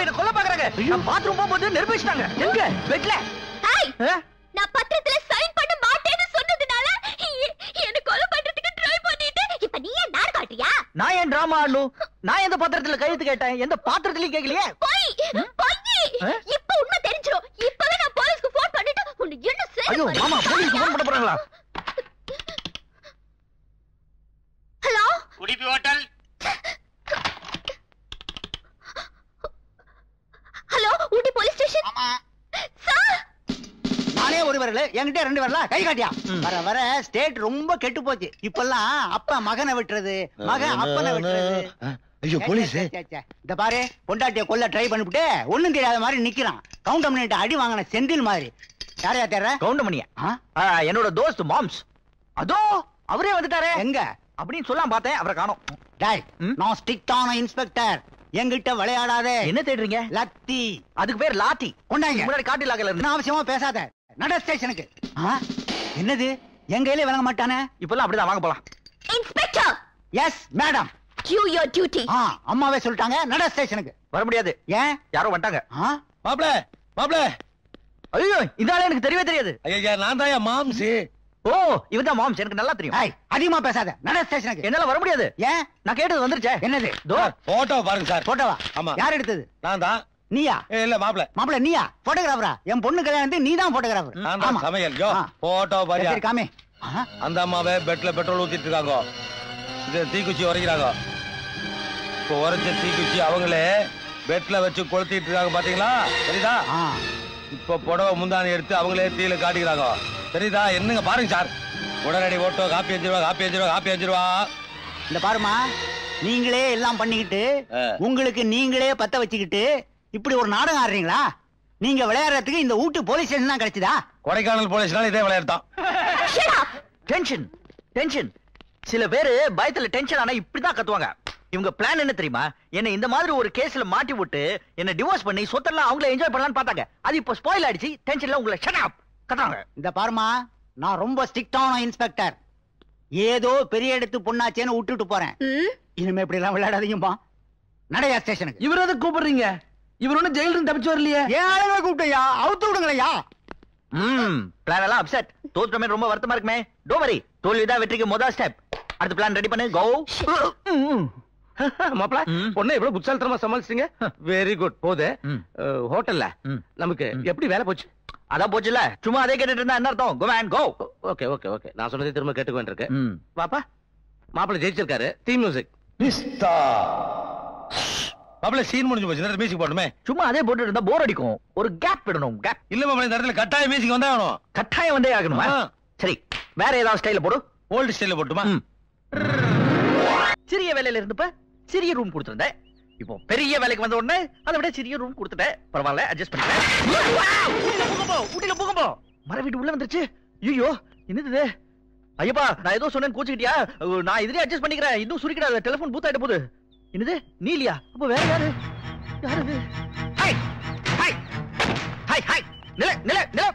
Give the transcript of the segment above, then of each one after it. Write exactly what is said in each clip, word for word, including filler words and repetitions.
என்ன கொல்ல பாக்குறாங்க. நான் பாத்ரூம் போகும்போது நெருப்பிச்சிட்டாங்க. எங்க பெட்ல? ஹேய் நான் பத்திரத்துல சைன் பண்ண மாட்டேன்னு சொன்னதுனால என்ன கொல்ல பண்றதுக்கு ட்ரை பண்ணிட்டு இப்ப நீ ஏன் நார் காட்டியா? நான் ஏன் டிராமா ஆடணும்? நான் எந்த பத்திரத்துல கையெழுத்து கேட்டேன்? எந்த பாத்திரத்திலயும் கேட்கலையே. போய் போய் இப்ப உண்மை தெரிஞ்சிரும். இப்பவே நான் போலீஸ்க்கு ஃபோன் பண்ணிட்டு உன்னை என்ன செய்ய? ஐயோ மாமா போலீஸ்க்கு ஃபோன் பண்ண போறாங்களா? Hello Udupi hotel. Hello Ooty police station. ஆமா சார் நானே ஒரு வரல என்கிட்ட ரெண்டு வரல கை காட்டியா. வர வர ஸ்டேட் ரொம்ப கெட்டு போச்சு. இப்பெல்லாம் அப்பா மகனை விட்டுறது, மகன் அப்பனை விட்டுறது. ஐயோ போலீஸ் இந்த பாரு பொண்டாட்டிய கொல்ல ட்ரை பண்ணிவிட்டு ஒண்ணும் தெரியாத மாதிரி நிக்கிறான். கவுண்டமணிட்ட அடி வாங்கின செந்தில் மாதிரி. யாரையா தேர்ற? கவுண்டமணியா? என்னோட தோஸ்த் மாம்ஸ். அதோ அவரே வந்துட்டாரே. எங்க அப்படின்னு சொல்லாம் பார்த்தேன், அவரை காணோம். டாய் நான் ஸ்ட்ரிக்டான இன்ஸ்பெக்டர். என்கிட்ட விளையாடாதே. என்ன தேடுறீங்க? லத்தி. அதுக்கு பேர் லாத்தி. கொண்டாங்க. முன்னாடி காட்டி லாக்கல இருந்து. அவசியமா பேசாத. நட ஸ்டேஷனுக்கு. என்னது எங்க கையில விளங்க மாட்டானே? இப்பெல்லாம் அப்படிதான் வாங்க போலாம். Inspector. Yes madam. Do your duty. அம்மாவே சொல்லிட்டாங்க நட ஸ்டேஷனுக்கு. வர முடியாது. ஏன்? யாரோ வந்துட்டாங்க. மாப்ள மாப்ள. ஐயோ இந்த ஆளே எனக்கு தெரியவே தெரியாது. ஐயா நான் தான் மாம்ஸ். ஓ இவன்தான் மாம்ஸ், எனக்கு நல்லா தெரியும். அதிகமா பேசாத. நட ஸ்டேஷனுக்கு. என்னால வர முடியாது. ஏன்? நான் கேட்டது வந்துருச்சே. என்னது? தோ போட்டோ பாருங்க சார். போட்டோவா? ஆமா. யார் எடுத்தது? நான் தான். நீயா? இல்ல மாப்ள. மாப்ள நீயா? போட்டோகிராஃபரா? என் பொண்ணு கல்யாணத்துக்கு நீ தான் போட்டோகிராஃபர். நான் தான் சமையல். யோ போட்டோ பாரு. சரி காமே. அந்த அம்மாவே பெட்ல பெட்ரோல் ஊத்திட்டு இருக்காங்க. இது தீக்குச்சி உரைக்கிறாங்க. இப்போ உரைச்ச தீக்குச்சி அவங்களே பெட்ல வச்சு கொளுத்திட்டு இருக்காங்க பாத்தீங்களா? தெரியுதா? இப்ப புடவை முந்தானி எடுத்து அவங்களே தீயில காட்டிக்கிறாங்க. தெரியுதா? என்னங்க பாருங்க சார். உடனடி ஓட்டோ காப்பி அஞ்சு ரூபா காப்பி அஞ்சு ரூபா காப்பி அஞ்சு ரூபா. இந்த பாருமா, நீங்களே எல்லாம் பண்ணிக்கிட்டு உங்களுக்கு நீங்களே பத்த வச்சுக்கிட்டு இப்படி ஒரு நாடகம் ஆடுறீங்களா? நீங்க விளையாடுறதுக்கு இந்த ஊட்டி போலீஸ் ஸ்டேஷன் தான் கிடைச்சதா? கொடைக்கானல் போலீஸ்னால இதே விளையாடுதான். Tension tension. சில பேரு பயத்துல டென்ஷன் ஆனா இப்படிதான் கத்துவாங்க. இவங்க பிளான் என்ன தெரியுமா? என்ன இந்த மாதிரி ஒரு கேஸ்ல மாட்டி விட்டு என்ன டிவோர்ஸ் பண்ணி சொத்தெல்லாம் அவங்கள என்ஜாய் பண்ணலாம்னு பார்த்தாங்க. அது இப்ப ஸ்பாயில் ஆயிடுச்சு. டென்ஷன்ல உங்களை ஷட் அப் கத்துறாங்க. இந்த பாருமா, நான் ரொம்ப ஸ்ட்ரிக்டான இன்ஸ்பெக்டர். ஏதோ பெரிய இடத்து பொண்ணாச்சேன்னு விட்டுட்டு போறேன். இனிமே இப்படி எல்லாம் விளையாடாதீங்கப்பா. நடையா ஸ்டேஷனுக்கு. இவர் எதை கூப்பிடுறீங்க? இவர் ஒன்னும் ஜெயில இருந்து தப்பிச்சு வரலையே. ஏன் ஆளுங்களை கூப்பிட்டயா? அவுத்து விடுங்களையா? ம் பிளான் எல்லாம் அப்செட். தோற்றமே ரொம்ப வருத்தமா இருக்குமே. டோ வரி, தோல்விதான் வெற்றிக்கு முதல் ஸ்டெப். அடுத்த பிளான் ரெடி பண்ணு. கோ. மாப்ள பொண்ணு எவ்வளவு புத்தாலித்தனமா சமாளிச்சிட்டீங்க. Very good. போது ஹோட்டல்ல நமக்கு எப்படி வேலை போச்சு? அதான் போச்சுல. சும்மா அதே கேட்டுட்டு இருந்தா என்ன அர்த்தம்? Go man go. Okay okay okay. நான் சொன்னதை திரும்ப கேட்டுக்க வேண்டியிருக்கு. பாப்பா மாப்பிள ஜெயிச்சிருக்காரு. Theme music. பிஸ்தா. மாப்பிள சீன் முடிஞ்சு போச்சு. இந்த மியூசிக் போடணுமே. சும்மா அதே போட்டு இருந்தா போர் அடிக்கும். ஒரு கேப் விடணும். கேப். இல்ல மாப்பிள இந்த இடத்துல கட்டாய மியூசிக் வந்தே ஆகணும். கட்டாயம் வந்தே ஆகணுமா? சரி வேற ஏதாவது ஸ்டைல போடு. ஓல்டு ஸ்டைல போட்டுமா? சிறிய வேலையில இருந்தப்ப சிறிய ரூம் கொடுத்திருந்தேன். இப்போ பெரிய வேலைக்கு வந்த உடனே அதை விட சிறிய ரூம் கொடுத்துட்டேன். பரவாயில்ல அட்ஜஸ்ட் பண்ணிட்டேன். ஊட்டில பூகம்பம். மர வீட்டு உள்ள வந்துருச்சு. ஐயோ என்னது? ஐயப்பா நான் ஏதோ சொன்னேன்னு கூச்சிக்கிட்டியா? நான் இதுலயே அட்ஜஸ்ட் பண்ணிக்கிறேன். இன்னும் சுருக்கிடாத. டெலிபோன் பூத் ஆயிட்ட போகுது. என்னது நீலியா? அப்ப வேற யாரு? யாரு இது? ஹாய் ஹாய் ஹாய் ஹாய் நில நில நில.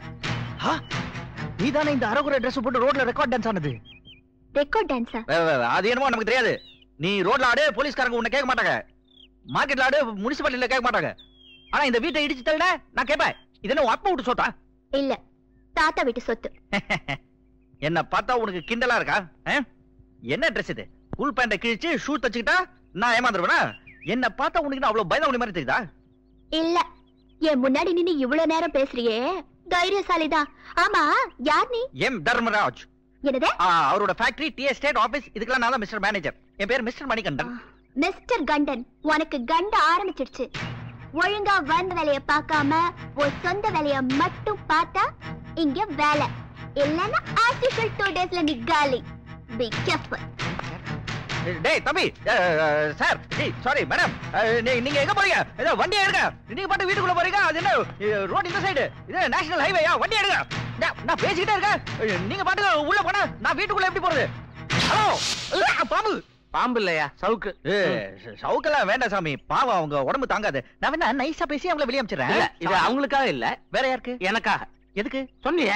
நீதானே இந்த அரகுற ட்ரெஸ் போட்டு ரோட்ல ரெக்கார்ட் டான்ஸ் ஆனது? ரெக்கார்ட் டான்ஸா? அது என்னமோ நமக்கு தெரியாது. நீ ரோட்ல ஆடு, போலீஸ்காரங்க உன்னை கேட்க மாட்டாங்க. மார்க்கெட்ல ஆடு, முனிசிபாலிட்டில கேட்க மாட்டாங்க. ஆனா இந்த வீட்டை இடிச்சு தள்ளன நான் கேட்பேன். இது என்ன அப்பா விட்டு சொத்தா? இல்ல தாத்தா வீட்டு சொத்து. என்ன பார்த்தா உனக்கு கிண்டலா இருக்கா? என்ன ட்ரெஸ் இது? ஃபுல் பேண்ட கிழிச்சு ஷூ தச்சுக்கிட்டா நான் ஏமாந்துருவேனா? என்ன பார்த்தா உனக்கு அவ்வளவு பயந்தாவளி மாதிரி தெரியுதா? இல்ல என் முன்னாடி நின்னு இவ்வளவு நேரம் பேசுறியே தைரியசாலிதான். ஆமா யார் நீ? எம் தர்மராஜ். என்னது? அவரோட ஃபேக்டரி, டி எஸ்டேட் ஆபீஸ் இதுக்கெல்லாம் நான் தான் மிஸ்டர் மேனேஜர். என் பேர் மிஸ்டர் மணிகண்டன். மிஸ்டர் கண்டன் உனக்கு கண்ட ஆரம்பிச்சிடுச்சு. ஒழுங்கா வந்த வேலைய பார்க்காம ஒரு சொந்த வேலைய மட்டும் பார்த்தா இங்க வேலை இல்லன்னா ஆர்டிஃபிஷியல் டூ டேஸ்ல நீ காலி. Be careful. டேய் தம்பி, சார், டேய் சாரி மேடம், நீங்க எங்க போறீங்க? ஏதோ வண்டி எடுங்க. நீங்க பாட்டு வீட்டுக்குள்ள போறீங்க. அது என்ன ரோட் இந்த சைடு? இது நேஷனல் ஹைவேயா? வண்டி எடுங்க. நான் பேசிக்கிட்டே இருக்கேன். நீங்க பாட்டு உள்ள போனா நான் வீட்டுக்குள்ள எப்படி போறது? ஹலோ பாம்பு. பாம்பு இல்லையா சவுக்கு. சவுக்கெல்லாம் வேண்டாம் சாமி, பாவம் அவங்க உடம்பு தாங்காது. நான் வேணா நைஸா பேசி அவங்கள வெளியே அனுப்பிச்சிடுறேன். இது அவங்களுக்காக இல்ல, வேற யாருக்கு? எனக்காக. எதுக்கு சொன்னியே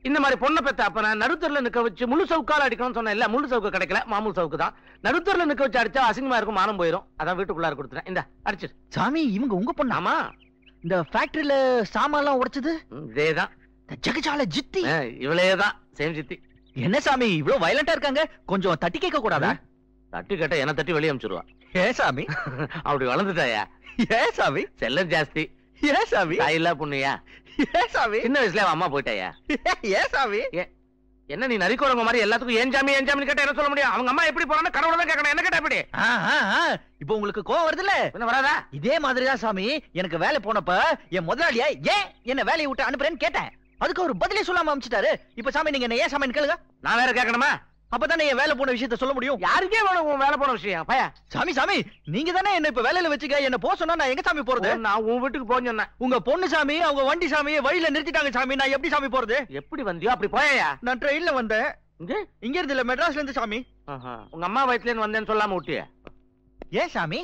இந்த மாதிரி பொண்ணை பெத்த அப்ப நான் நடுத்தூர்ல நிக்க வச்சு முழு சவுக்கால அடிக்கணும்னு சொன்னேன். இல்ல முழு சவுக்கு கிடைக்கல, மாமூல் சவுக்கு தான். நடுத்தூர்ல நிக்க வச்சு அடிச்சா அசிங்கமா இருக்கும், மானம் போயிடும். அதான் வீட்டுக்குள்ளார கொடுத்துறேன். இந்த அடிச்சு. சாமி இவங்க உங்க பொண்ணு? ஆமா. இந்த ஃபேக்டரியில சாமான்லாம் உடைச்சது இதேதான். ஜெகஜால ஜித்தி இவளேதான் சேம் ஜித்தி. என்ன சாமி இவ்வளவு வயலண்டா இருக்காங்க? கொஞ்சம் தட்டி கேட்க கூடாதா? தட்டி கேட்ட என்ன தட்டி வெளியே அனுப்பிச்சிருவா. ஏ சாமி அப்படி வளர்ந்துட்டாயா? ஏ சாமி செல்லம் ஜாஸ்தி. ஏ சாமி தாயில்லா பொண்ணுயா? ஏ சாமி சின்ன வயசுல அம்மா போயிட்டாயா? ஏ சாமி என்ன நீ நரிக்கோரங்க மாதிரி எல்லாத்துக்கும் ஏன் ஜாமி ஏன் ஜாமி கேட்டா என்ன சொல்ல முடியும்? அவங்க அம்மா எப்படி போறான்னு கடவுள தான் கேட்கணும். என்ன கேட்டா எப்படி? இப்போ உங்களுக்கு கோவம் வருதுல்ல? என்ன வராதா? இதே மாதிரிதான் சாமி எனக்கு வேலை போனப்ப என் முதலாளியா ஏன் என்ன வேலையை விட்டு அனுப்புறேன்னு கேட்டேன். அதுக்கு ஒரு பதிலே சொல்லாம அனுப்பிச்சிட்டாரு. இப்ப சாமி நீங்க என்ன ஏன் சாமி கேளுங்க. நான் வேற கேட்கணுமா? அப்பதானே என் வேலை போன விஷயத்த சொல்ல முடியும். யாருக்கே வேணும் உன் வேலை போன விஷயம்? பையா சாமி சாமி நீங்க தானே என்ன இப்ப வேலையில வச்சுக்க. என்ன போ சொன்னா நான் எங்க சாமி போறது? நான் உன் வீட்டுக்கு போன்னு சொன்னேன். உங்க பொண்ணு சாமி அவங்க வண்டி சாமி வழியில நிறுத்திட்டாங்க சாமி. நான் எப்படி சாமி போறது? எப்படி வந்தியோ அப்படி போயா? நான் ட்ரெயின்ல வந்தேன். இங்க இருந்து இல்ல மெட்ராஸ்ல இருந்து சாமி. உங்க அம்மா வயிற்றுல இருந்து வந்தேன்னு சொல்லாம விட்டிய? ஏன் சாமி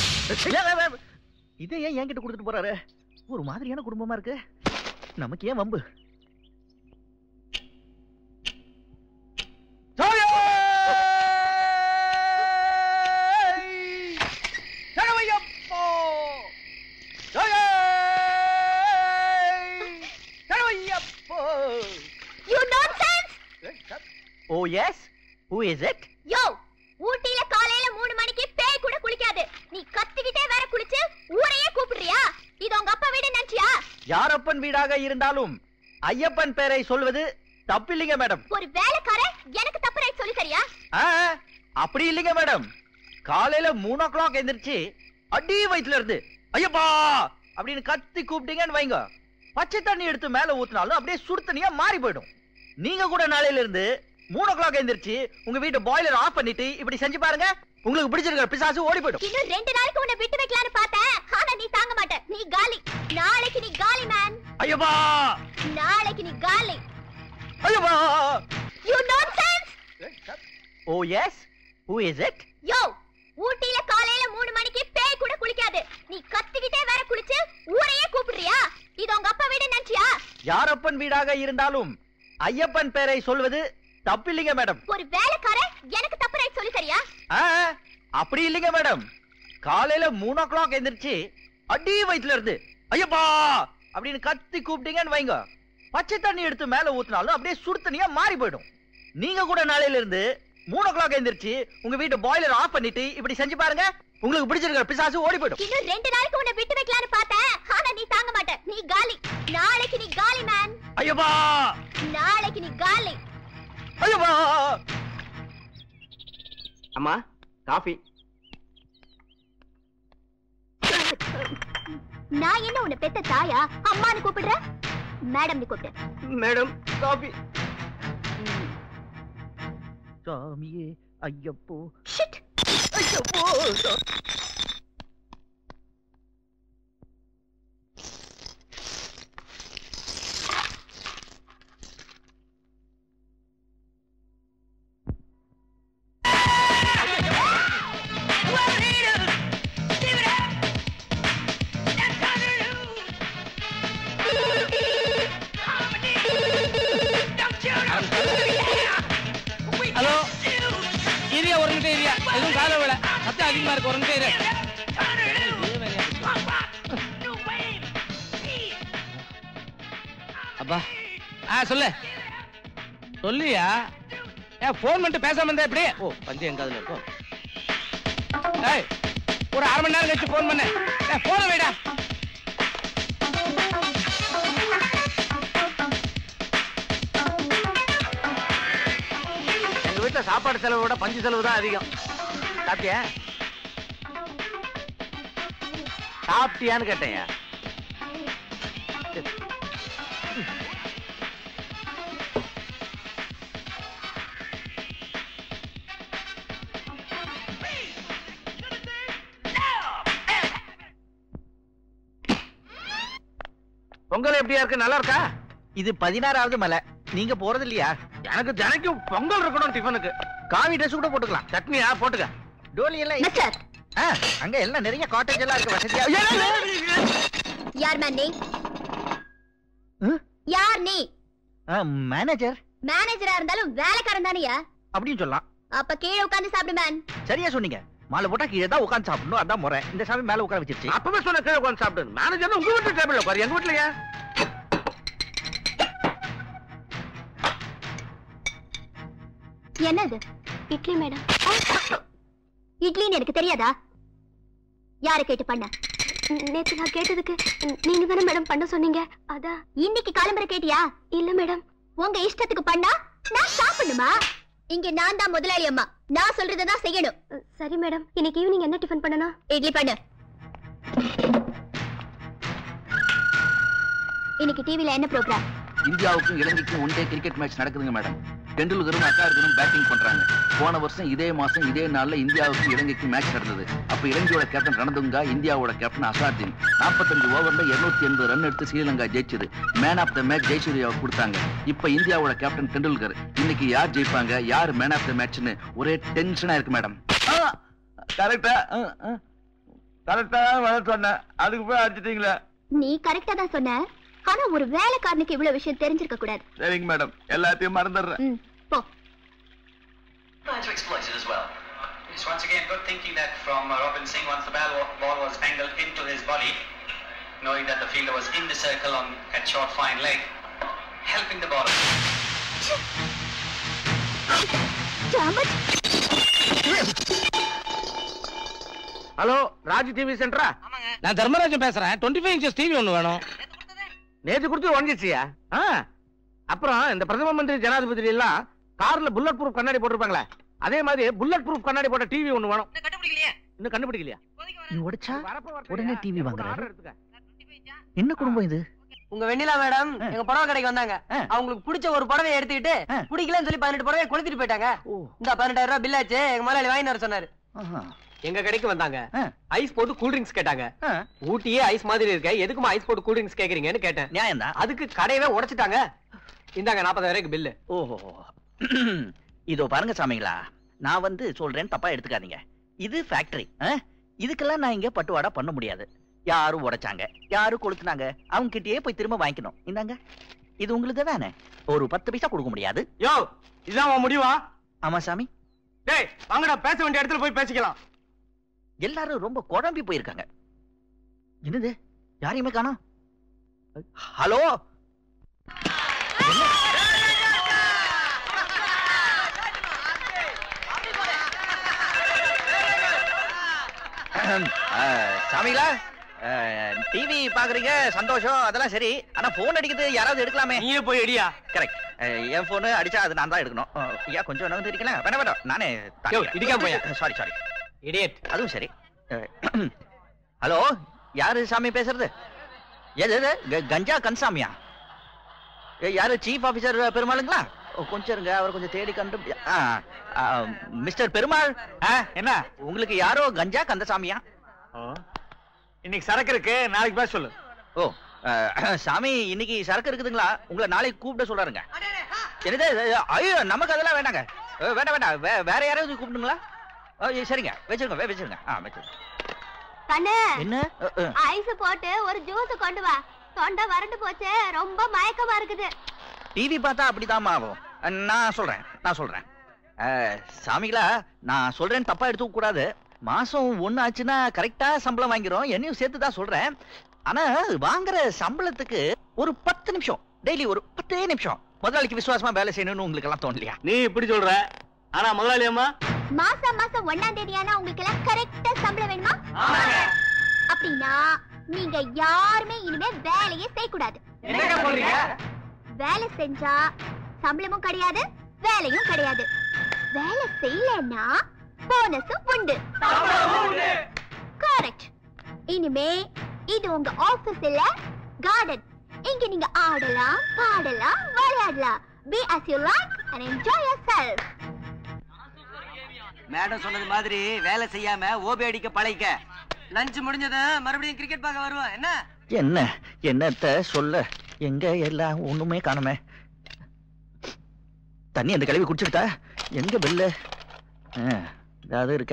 இதை ஏன் என்கிட்ட கொடுத்துட்டு போறாரு? ஒரு மாதிரியான குடும்பமா இருக்கு. நமக்கு ஏன் வம்பு? Oh yes, who is it? யோ, ஊட்டில காலையில மூணு மணிக்கு பேய் கூட குளிக்காது. நீ கத்திக்கிட்டே வேற குளிச்சு ஊரையே கூப்பிடுறியா? இது உங்க அப்பா வீடு நினைச்சியா? யாரப்பன் வீடாக இருந்தாலும் ஐயப்பன் பேரை சொல்வது தப்பில்லைங்க மேடம். ஒரு வேலைக்காரன் எனக்கு தப்பு ரைட் சொல்லி சரியா? அப்படி இல்லைங்க மேடம். காலையில மூணு ஓ கிளாக் எந்திரிச்சு அடி வயிற்றுல இருந்து ஐயப்பா அப்படின்னு கத்தி கூப்பிட்டீங்கன்னு வைங்க, பச்சை தண்ணி எடுத்து மேல ஊத்தினாலும் அப்படியே சுடு தண்ணியா மாறி போயிடும். நீங்க கூட நாளையில இருந்து மூணு ஓ கிளாக் எந்திரிச்சு உங்க வீட்டு பாய்லர் ஆஃப் பண்ணிட்டு இப்படி செஞ்சு பாருங்க. உங்களுக்கு பிடிச்சிருக்கிற பிசாசு ஓடி போயிடும். இன்னும் ரெண்டு நாளைக்கு உன்னை விட்டு வைக்கலாம்னு பார்த்தேன். ஆனா நீ தாங்க மாட்ட. நீ காலி. நாளைக்கு நீ காலி மேன். ஐயப்பா நாளைக்கு நீ காலி. Ayyappa You nonsense. Oh yes, who is it? யோ, ஊட்டில காலையில மூணு மணிக்கு பேய் கூட குளிக்காது. நீ கத்திக்கிட்டே வேற குளிச்சு ஊரையே கூப்பிடுறியா? இது உங்க அப்பா வீடு நினைச்சியா? யாரப்பன் வீடாக இருந்தாலும் ஐயப்பன் பேரை சொல்வது தப்பில்லைங்க மேடம். ஒரு வேலைக்காரன் எனக்கு தப்பு ரைட் சொல்லி சரியா? அப்படி இல்லைங்க மேடம். காலையில மூணு ஓ கிளாக் எந்திரிச்சு அடி வயிற்றுல இருந்து ஐயப்பா அப்படின்னு கத்தி கூப்பிட்டீங்கன்னு வைங்க, பச்சை தண்ணி எடுத்து மேல ஊத்தினாலும் அப்படியே சுடு தண்ணியா மாறி போயிடும். நீங்க கூட நாளையில இருந்து மூணு ஓ கிளாக் எந்திரிச்சு உங்க வீட்டு பாய்லர் ஆஃப் பண்ணிட்டு இப்படி செஞ்சு பாருங்க. உங்களுக்கு பிடிச்சிருக்கிற பிசாசு ஓடி போயிடும். இன்னும் ரெண்டு நாளைக்கு உன்னை விட்டு வைக்கலாம்னு பார்த்தேன். ஆனா நீ தாங்க மாட்ட. நீ காலி. நாளைக்கு நீ காலி மேன். ஐயப்பா நாளைக்கு நீ காலி. ஐயப்பா. அம்மா காஃபி. நான் என்ன உன்னை பெத்த தாயா? அம்மான்னு கூப்பிடுற? மேடம் நீ கூப்பிடு. Madam coffee. சாமியே ஐயப்போ. ஷிட். ஐயப்போ. ஹலோ ஏரியா ஒரு நிமிஷம் ஏரியா எதுவும் கால விட சத்தம் அதிகமா இருக்கு. ஒரு நிமிஷம் ஏரியா. அப்பா ஆ சொல்லு சொல்லியா? ஏன் போன் பண்ணிட்டு பேசாம இருந்தா எப்படி? ஓ பஞ்சு எங்க அதுல இருக்கும். ஏய் ஒரு அரை மணி நேரம் கழிச்சு போன் பண்ண. போன வைடா. எங்க வீட்டுல சாப்பாடு செலவை விட பஞ்சு செலவு தான் அதிகம். சாப்பிட்டியா? சாப்பிட்டியான்னு கேட்டேன். பொங்கல் எப்படியா இருக்கு? நல்லா இருக்கா? இது பதினாறாவது மலை. நீங்க போறது இல்லையா? எனக்கு தினைக்கும் பொங்கல் இருக்கணும் டிஃபனுக்கு. காவி ட்ரெஸ் கூட போட்டுக்கலாம். சட்னியா போட்டுக்க. டோலி எல்லாம் மிஸ்டர், அங்க எல்லாம் நிறைய காட்டேஜ் எல்லாம் இருக்கு வசதியா. யார் மேன் நீ? யார் நீ? மேனேஜர். மேனேஜரா இருந்தாலும் வேலைக்காரன் தானேயா? அப்படின்னு சொல்லலாம். அப்ப கீழே உட்கார்ந்து சாப்பிடு மேன். சரியா சொன்னீங்க. மாலை போட்டா கீழே தான் உட்கார்ந்து சாப்பிடணும், அதான் முறை. இந்த சாமி மேல உட்கார வச்சிருச்சு. அப்பவே சொன்ன கீழே உட்கார்ந்து சாப்பிடு. மேனேஜர் உங்க வீட்டு டேபிள்ல உட்காரு, எங்க வீட்லயா? என்னது? இட்லி மேடம். இட்லின்னு எனக்கு தெரியாதா? யாரை கேட்டு பண்ண? நேத்து நான் கேட்டதுக்கு நீங்க தானே மேடம் பண்ண சொன்னீங்க. அதான் இன்னைக்கு காலம்பரை கேட்டியா? இல்ல மேடம். உங்க இஷ்டத்துக்கு பண்ணா நான் சாப்பிடணுமா? இங்க நான் தான் முதலாளி அம்மா, நான் சொல்றதான் செய்யணும். சரி மேடம். இன்னைக்கு ஈவினிங் என்ன டிஃபன் பண்ணணும்? இட்லி பண்ணு. இன்னைக்கு டிவில என்ன ப்ரோகிராம்? இந்தியாவுக்கும் இலங்கைக்கும் ஒன் டே கிரிக்கெட் மேட்ச் நடக்குதுங்க மேடம். டெண்டுல்கரும் அக்கார்கரும் பேட்டிங் பண்றாங்க. போன வருஷம் இதே மாசம் இதே நாள்ல இந்தியாவுக்கும் இலங்கைக்கும் மேட்ச் நடந்தது. அப்ப இலங்கையோட கேப்டன் ரணதுங்கா, இந்தியாவோட கேப்டன் அசார்தீன். நாற்பத்தஞ்சு ஓவர்ல இருநூத்தி எண்பது ரன் எடுத்து ஸ்ரீலங்கா ஜெயிச்சது. மேன் ஆஃப் த மேட்ச் ஜெயசூர்யாவுக்கு கொடுத்தாங்க. இப்ப இந்தியாவோட கேப்டன் டெண்டுல்கர். இன்னைக்கு யார் ஜெயிப்பாங்க, யார் மேன் ஆஃப் த மேட்ச்னு ஒரே டென்ஷனா இருக்கு மேடம். கரெக்டா கரெக்டா சொன்ன, அதுக்கு போய் அடிச்சிட்டீங்களா? நீ கரெக்டா தான் சொன்ன. ஆனா ஒரு வேலைக்காரனுக்கு இவ்வளவு விஷயம் தெரிஞ்சிருக்க கூடாது. சரிங்க மேடம், எல்லாத்தையும் மறந்துடுறேன். போ. Trying to exploit it as well. It's once again good thinking that from uh, Robin Singh once the ball, ball was angled into his body, knowing that the fielder was in the circle on at short fine leg, helping the bowler. Hello, Raj TV சென்டரா? நான் தர்மராஜன் பேசுறேன். Twenty five inches TV ஒண்ணு வேணும். நேத்து கொடுத்து உடஞ்சிச்சியா? அப்புறம் இந்த பிரதம மந்திரி ஜனாதிபதி எல்லாம் கார்ல புல்லட் ப்ரூஃப் கண்ணாடி போட்டிருப்பாங்களே, அதே மாதிரி புல்லட் ப்ரூஃப் கண்ணாடி போட்ட டிவி ஒண்ணு வேணும். இன்னும் கண்டுபிடிக்கலையா? நீ உடைச்சா உடனே டிவி வாங்குறாரு. என்ன குடும்பம் இது? உங்க வெண்ணிலா மேடம் எங்க புடவை கடைக்கு வந்தாங்க. அவங்களுக்கு பிடிச்ச ஒரு புடவை எடுத்துக்கிட்டு பிடிக்கலன்னு சொல்லி பதினெட்டு புடவை கொளுத்திட்டு போயிட்டாங்க. இந்த பதினெட்டாயிரம் ரூபாய் பில் ஆச்சு. எங்க முதலாளி வாங்கி வர சொன்னாரு. எங்க கடைக்கு வந்தாங்க. ஐஸ் போட்டு கூல் ட்ரிங்க்ஸ் கேட்டாங்க. ஊட்டியே ஐஸ் மாதிரி இருக்க, எதுக்குமா ஐஸ் போட்டு கூல் ட்ரிங்க்ஸ் கேக்குறீங்கன்னு கேட்டேன். நியாயம் தான். அதுக்கு கடையவே உடைச்சிட்டாங்க. இந்தாங்க நாற்பதாயிரம் பில்லு. ஓஹோ, இதோ பாருங்க சாமிங்களா, நான் வந்து சொல்றேன், தப்பா எடுத்துக்காதீங்க. இது ஃபேக்டரி. இதுக்கெல்லாம் நான் இங்க பட்டுவாடா பண்ண முடியாது. யாரும் உடைச்சாங்க, யாரும் கொளுத்துனாங்க, அவங்க கிட்டயே போய் திரும்ப வாங்கிக்கணும். இந்தாங்க, இது உங்களுக்கு தானே. ஒரு பத்து பைசா கொடுக்க முடியாது. யோ, இதான் முடிவா? ஆமா சாமி. டேய் வாங்கடா, பேச வேண்டிய இடத்துல போய் பேசிக்கலாம். எல்லாரும் ரொம்ப குழம்பி போயிருக்காங்க. என்னது, யாரையுமே காணோம். ஹலோ, சாமிங்களா, டிவி பாக்குறீங்க, சந்தோஷம், அதெல்லாம் சரி. ஆனா போன் அடிக்குது, யாராவது எடுக்கலாமே. நீயே போய் அடியா. கரெக்ட், என் போன் அடிச்சா அது நான் தான் எடுக்கணும். ஐயா கொஞ்சம் நகர்ந்து இருக்கலாம். வேணா வேணாம், நானே இடிக்காம போய். Sorry sorry idiot. அதுவும் சரி. ஹலோ, யாரு சாமி பேசுறது? எது கஞ்சா கன்சாமியா? யாரு சீஃப் ஆபீசர் பெருமாளுங்களா? கொஞ்சம் இருங்க, அவர் கொஞ்சம் தேடி கண்டு. மிஸ்டர் பெருமாள், என்ன உங்களுக்கு யாரோ கஞ்சா கந்தசாமியா? இன்னைக்கு சரக்கு இருக்கு, நாளைக்கு பேச சொல்லு. ஓ சாமி, இன்னைக்கு சரக்கு இருக்குதுங்களா? உங்களை நாளைக்கு கூப்பிட சொல்றாருங்க. என்னது? ஐயோ, நமக்கு அதெல்லாம் வேண்டாங்க. வேண்டாம் வேண்டாம், வேற யாராவது கூப்பிடுங்களா? சரிங்க, வச்சிருங்க வச்சிருங்க. ஆ வச்சிருங்க. கண்ணு, என்ன ஐஸ் போட்டு ஒரு ஜூஸ் கொண்டு வா. தொண்டை வறண்டு போச்சு, ரொம்ப மயக்கமா இருக்குது. டிவி பார்த்தா அப்படிதான் ஆகும். நான் சொல்றேன் நான் சொல்றேன் சாமிகளா, நான் சொல்றேன், தப்பா எடுத்துக்க கூடாது. மாசம் ஒண்ணு ஆச்சுன்னா கரெக்டா சம்பளம் வாங்கிறோம். என்னையும் சேர்த்து தான் சொல்றேன். ஆனா வாங்குற சம்பளத்துக்கு ஒரு பத்து நிமிஷம், டெய்லி ஒரு பத்தே நிமிஷம் முதலாளிக்கு விசுவாசமா வேலை செய்யணும்னு உங்களுக்கு எல்லாம் தோணலையா? நீ இப்படி சொல்ற, ஆனா முதலாளி அம்மா மாசம் மாசம் ஒன்னாம் தேதியானா உங்களுக்கு எல்லாம் கரெக்டா சம்பளம் வேணுமா? அப்படின்னா நீங்க யாருமே இனிமே வேலையே செய்யக்கூடாது. வேலை செஞ்சா சம்பளமும் கிடையாது, வேலையும் கிடையாது. வேலை செய்யலன்னா போனஸும் உண்டு. கரெக்ட். இனிமே இது உங்க ஆபீஸ் இல்ல, கார்டன். இங்க நீங்க ஆடலாம், பாடலாம், விளையாடலாம். Be as you like and enjoy yourself. Madam சொன்னது மாதிரி வேலை செய்யாம ஓபி அடிக்க பழைக்க. லஞ்ச் முடிஞ்சது மறுபடியும் கிரிக்கெட் பார்க்க வருவோம். என்ன என்ன என்னத்த சொல்ல, எங்க எல்லாம் ஒண்ணுமே காணுமே. தண்ணி அந்த கழுவி குடிச்சுக்கிட்டா எங்க பெல்லு? அது இருக்க.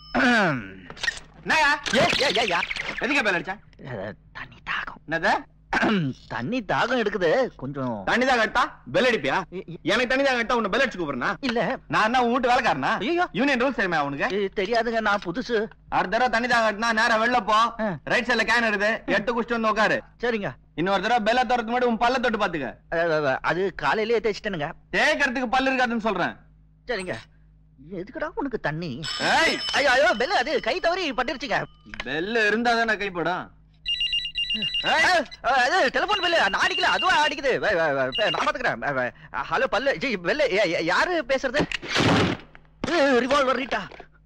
என்னயா ஏ ஏ ஏ யா எதுக்கு பேல் அடிச்சா? தண்ணி தாகம். என்னது? தண்ணி தாகம் எடுக்குது கொஞ்சம். தண்ணி தான் கட்டா பெல் அடிப்பியா? எனக்கு தண்ணி தான் கட்டா உன்னை பெல் அடிச்சு கூப்பிடுறா? இல்ல நான் என்ன வீட்டு வேலைக்காரனா? ஐயோ யூனியன் ரூல்ஸ் தெரியுமா உனக்கு? தெரியாதுங்க, நான் புதுசு. அடுத்த தடவை தண்ணி தான் கட்டினா நேரம் வெளில போ. ரைட் சைடுல கேன் இருக்குது, எடுத்து குடிச்சிட்டு வந்து உட்காரு. சரிங்க. இன்னொரு தடவை பெல்ல தரத்துக்கு முன்னாடி உன் பல்ல தொட்டு பாத்துக்க. அது காலையிலேயே தேய்ச்சிட்டேனுங்க. தேய்க்கிறதுக்கு பல்லு இருக்காதுன்னு சொல்றேன். சரிங்க. எதுக்குடா உனக்கு தண்ணி? ஏய் ஐயோ ஐயோ பெல் அது கை தவறி பட்டுருச்சுங்க. பெல் இருந்தா தானே கைப்படும். அது டெலிபோன் பெல் நான் அடிக்கல, அதுவா அடிக்குது. நான் பாத்துக்கிறேன். ஹலோ பல்லு பெல் யாரு பேசுறது? Revolver Rita.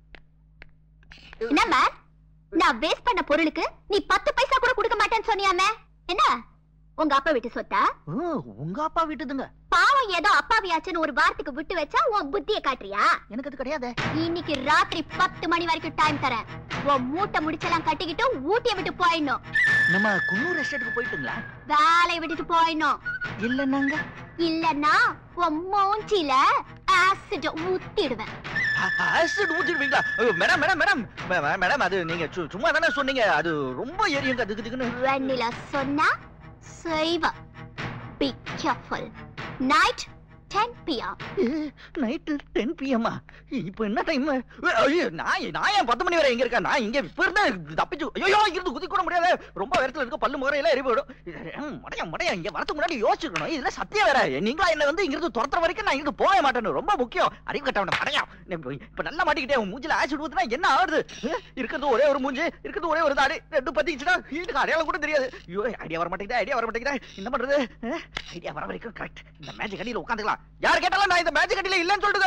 என்ன மேம், நான் வேஸ்ட் பண்ண பொருளுக்கு நீ பத்து பைசா கூட கொடுக்க மாட்டேன்னு சொன்னியாமே, என்ன உங்க அப்பா வீட்டு சொத்தா? உங்க அப்பா வீட்டுதுங்க. பாவம் ஏதோ அப்பாவியாச்சுன்னு ஒரு வாரத்துக்கு விட்டு வச்சா உன் புத்திய காட்டுறியா? எனக்கு அது கிடையாது. இன்னைக்கு ராத்திரி பத்து மணி வரைக்கும் டைம் தரேன். உன் மூட்டை முடிச்செல்லாம் கட்டிக்கிட்டு ஊட்டிய விட்டு போயிடணும். நம்ம குன்னூர் எஸ்டேட்டுக்கு போயிட்டுங்களா? வேலையை விட்டுட்டு போயிடணும். இல்லன்னாங்க? இல்லன்னா உன் மூஞ்சில ஆசிட் ஊத்திடுவேன். ஆசிட் ஊத்திடுவீங்களா? மேடம் மேடம் மேடம் மேடம் அது நீங்க சும்மா தானே சொன்னீங்க. அது ரொம்ப ஏரியும் கதுக்குதுக்குன்னு. வெண்ணிலா சொன்னா செய்வ. Be careful. Night ten p m night ten p m இப்போ என்ன டைம்? ஐயோ நான் நான் ஏன் பத்து மணி வரை எங்க இருக்கேன்? நான் இங்க இப்ப இருந்தா தப்பிச்சு ஐயோ இருந்து குதி கூட முடியாது. ரொம்ப வேரத்துல இருக்க பல்லு முகரையில எரி போயிடும். மடையா மடையா இங்க வரதுக்கு முன்னாடி யோசிச்சுக்கணும். இதுல சத்தியம் வேற. நீங்களா என்ன வந்து இங்க இருந்து துரத்துற வரைக்கும் நான் இங்க போக மாட்டேன்னு ரொம்ப முக்கியம். அறிவு கட்டவன மடையா இப்ப நல்லா மாட்டிக்கிட்டே மூஞ்சில ஆசிட் ஊத்துனா என்ன ஆகுது? இருக்கிறது ஒரே ஒரு மூஞ்சி, இருக்கிறது ஒரே ஒரு தாடி, ரெண்டு பத்திச்சுன்னா வீட்டுக்கு அடையாளம் கூட தெரியாது. ஐயோ ஐடியா வர மாட்டேங்குதா, ஐடியா வர மாட்டேங்குதா, என்ன பண்றது? ஐடியா வர வரைக்கும் கரெக்ட் இந்த மேஜிக் அடியில உட்காந்துக்கலாம். யார் கேட்டாலும் நான் இந்த மேஜிக் அடியில இல்லன்னு சொல்லுங்க.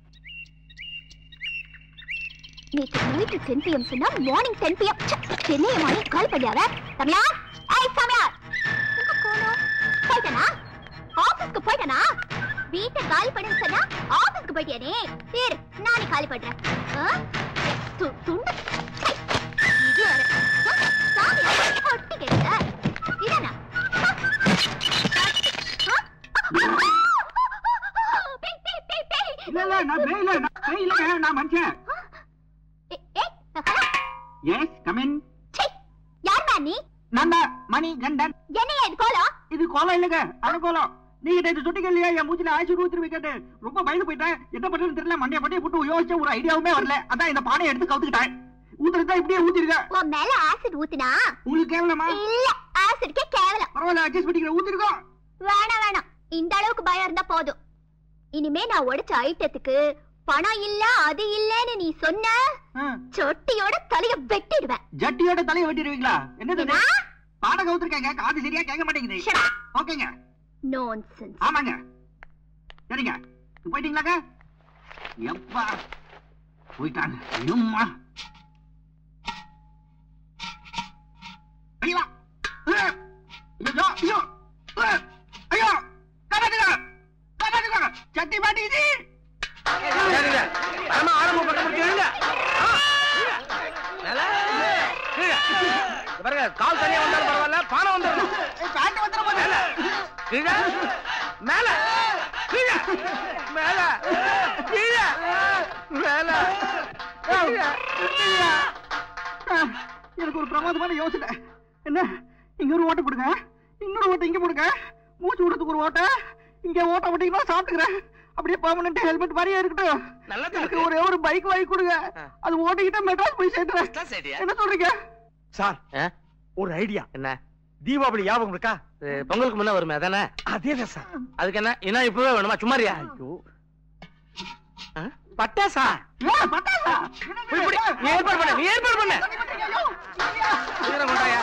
நேற்று நைட்டு ten p m சொன்னா morning ten p m Chennai மாறி கால் பண்ணியார. தமிழா, ஏய் தமிழா, எங்க போனோம்? போயிட்டனா? ஆபீஸ்க்கு போயிட்டனா? வீட்டை காலி பண்ணுன்னு சொன்னா ஆபீஸ்க்கு போயிட்டியானே? சரி நானே காலி பண்றேன். துண்டு இது வர சாமி ஒட்டி கேட்க இதானா? இல்ல இல்ல நான் பேய் இல்ல, நான் பேய் இல்லங்க, நான் மனுஷன். Yes come in. யார் மேன் நீ? நான் தான் மணி கண்டன். என்னையா இது கோலம்? இது கோலம் இல்லங்க, அது கோலம். நீங்க நேற்று சொன்னீங்க இல்லையா என் மூச்சில ஆயிரத்தி ஊத்திருவி கேட்டு ரொம்ப பயந்து போயிட்டேன். என்ன பண்றதுன்னு தெரியல. மண்டைய மண்டைய போட்டு யோசிச்ச ஒரு ஐடியாவுமே வரல. அதான் இந்த பானையை எடுத்து கவுத்துக்கிட்டேன். ஊத்துறதா இப்படியே ஊத்திருக்க. உன் மேல ஆசிட் ஊத்துனா உங்களுக்கு கேவலமா? இல்ல ஆசிட்கே கேவலம். பரவாயில்ல அட்ஜஸ்ட் பண்ணிக்கிற ஊத்திருக்கோம். வேணாம் வேணாம், இந்த அளவுக்கு பயம் இருந்தா போதும். இனிமே நான் உடைச்ச ஐட்டத்துக்கு பணம் இல்ல அது இல்லன்னு நீ சொன்ன சொட்டியோட தலைய வெட்டிடுவேன். ஜட்டியோட தலைய வெட்டிடுவீங்களா? என்னது பானை கவுத்துருக்கேங்க, காது சரியா கேட்க மாட்டேங்குது. ஓகேங்க. நான்சென்ஸ். ஆமாங்க. சரிங்க போயிட்டீங்களாங்க? எப்பா போயிட்டாங்க. ஐயோம்மா ஐயா ஐயோ ஐயோ ஐயோ காப்பாத்துங்க காப்பாத்துங்க, சட்டி மாட்டிக்கிச்சு. ஆரம்பம் பண்ண முடியுங்க. பாருங்க கால் தனியா வந்தாலும் பரவாயில்ல, பானை வந்துடணும். பானை வந்துடும் மேல கீழே மேல கீழே மேல கீழே மேல. எனக்கு ஒரு பிரமாதமான யோசனை. என்ன, இங்க ஒரு ஓட்டை கொடுங்க, இன்னொரு ஓட்டை இங்க போடுங்க, மூச்சு விடுறதுக்கு ஒரு ஓட்டை இங்க ஓட்ட விட்டீங்கன்னா சாப்பிட்டுக்கிறேன். அப்படியே பெர்மனன்ட் ஹெல்மெட் மாதிரியே இருக்கட்டும். எனக்கு ஒரே ஒரு பைக் வாங்கி கொடுங்க, அது ஓட்டிக்கிட்ட மெட்ராஸ் போய் சேர்த்துறேன். என்ன சொல்றீங்க சார்? ஒரு ஐடியா. என்ன? தீபாவளி ஞாபகம் இருக்கா? பொங்கலுக்கு முன்ன வருமே அதானே? அதேதான் சார். அதுக்கு என்ன என்ன இப்பவே வேணுமா? சும்மாரியா? ஐயோ பட்டாசா? பட்டாசா? நீ ஏற்பாடு பண்ண, நீ ஏற்பாடு பண்ண. கொண்டாயா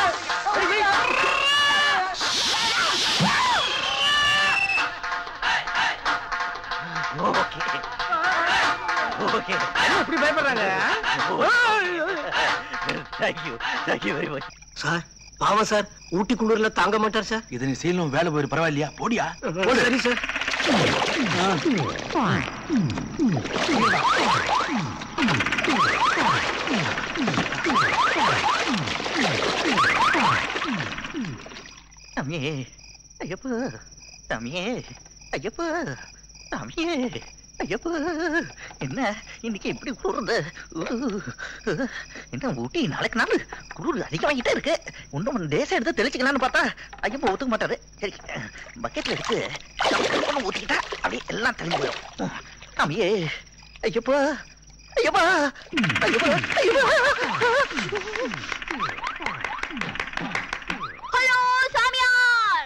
இப்படி பயப்படுறாங்க? சார் பாவம் சார், ஊட்டி குளிர்ல தாங்க மாட்டார் சார். இது நீ செய்யணும் வேலை போயிரு, பரவாயில்லையா? போடியா. சரி சார். தம்பியே ஐயப்பா, தம்பியே ஐயப்பா, தம்பியே ஐயப்பா, என்ன இன்னைக்கு எப்படி குளிர்ந்து என்ன ஊட்டி நாளைக்கு நாள் குளிர் அதிகமாகிட்டே இருக்கு ஒன்றும் டேஸ் எடுத்து தெளிச்சுக்கலான்னு பார்த்தா ஐயப்பா ஒத்துக்க மாட்டாரு சரி பக்கெட்ல எடுத்து ஊத்திக்கிட்டா அப்படியே எல்லாம் தெளிஞ்சு போயிடும் சாமியே ஐயப்பா ஐயப்பா ஐயப்பா ஐயப்பா ஹலோ சாமியார்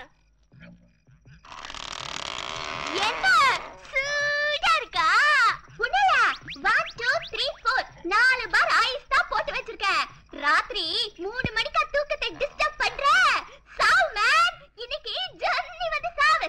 என்ன சூடா இருக்கா புனல ஒன் டூ த்ரீ ஃபோர் நாலு பார் ஐஸ் தான் போட்டு வச்சிருக்கேன் ராத்திரி மூணு மணிக்கு தூக்கத்தை டிஸ்டர்ப் பண்ற சாவ் மேன் இன்னைக்கு ஜர்னி வந்து சாவு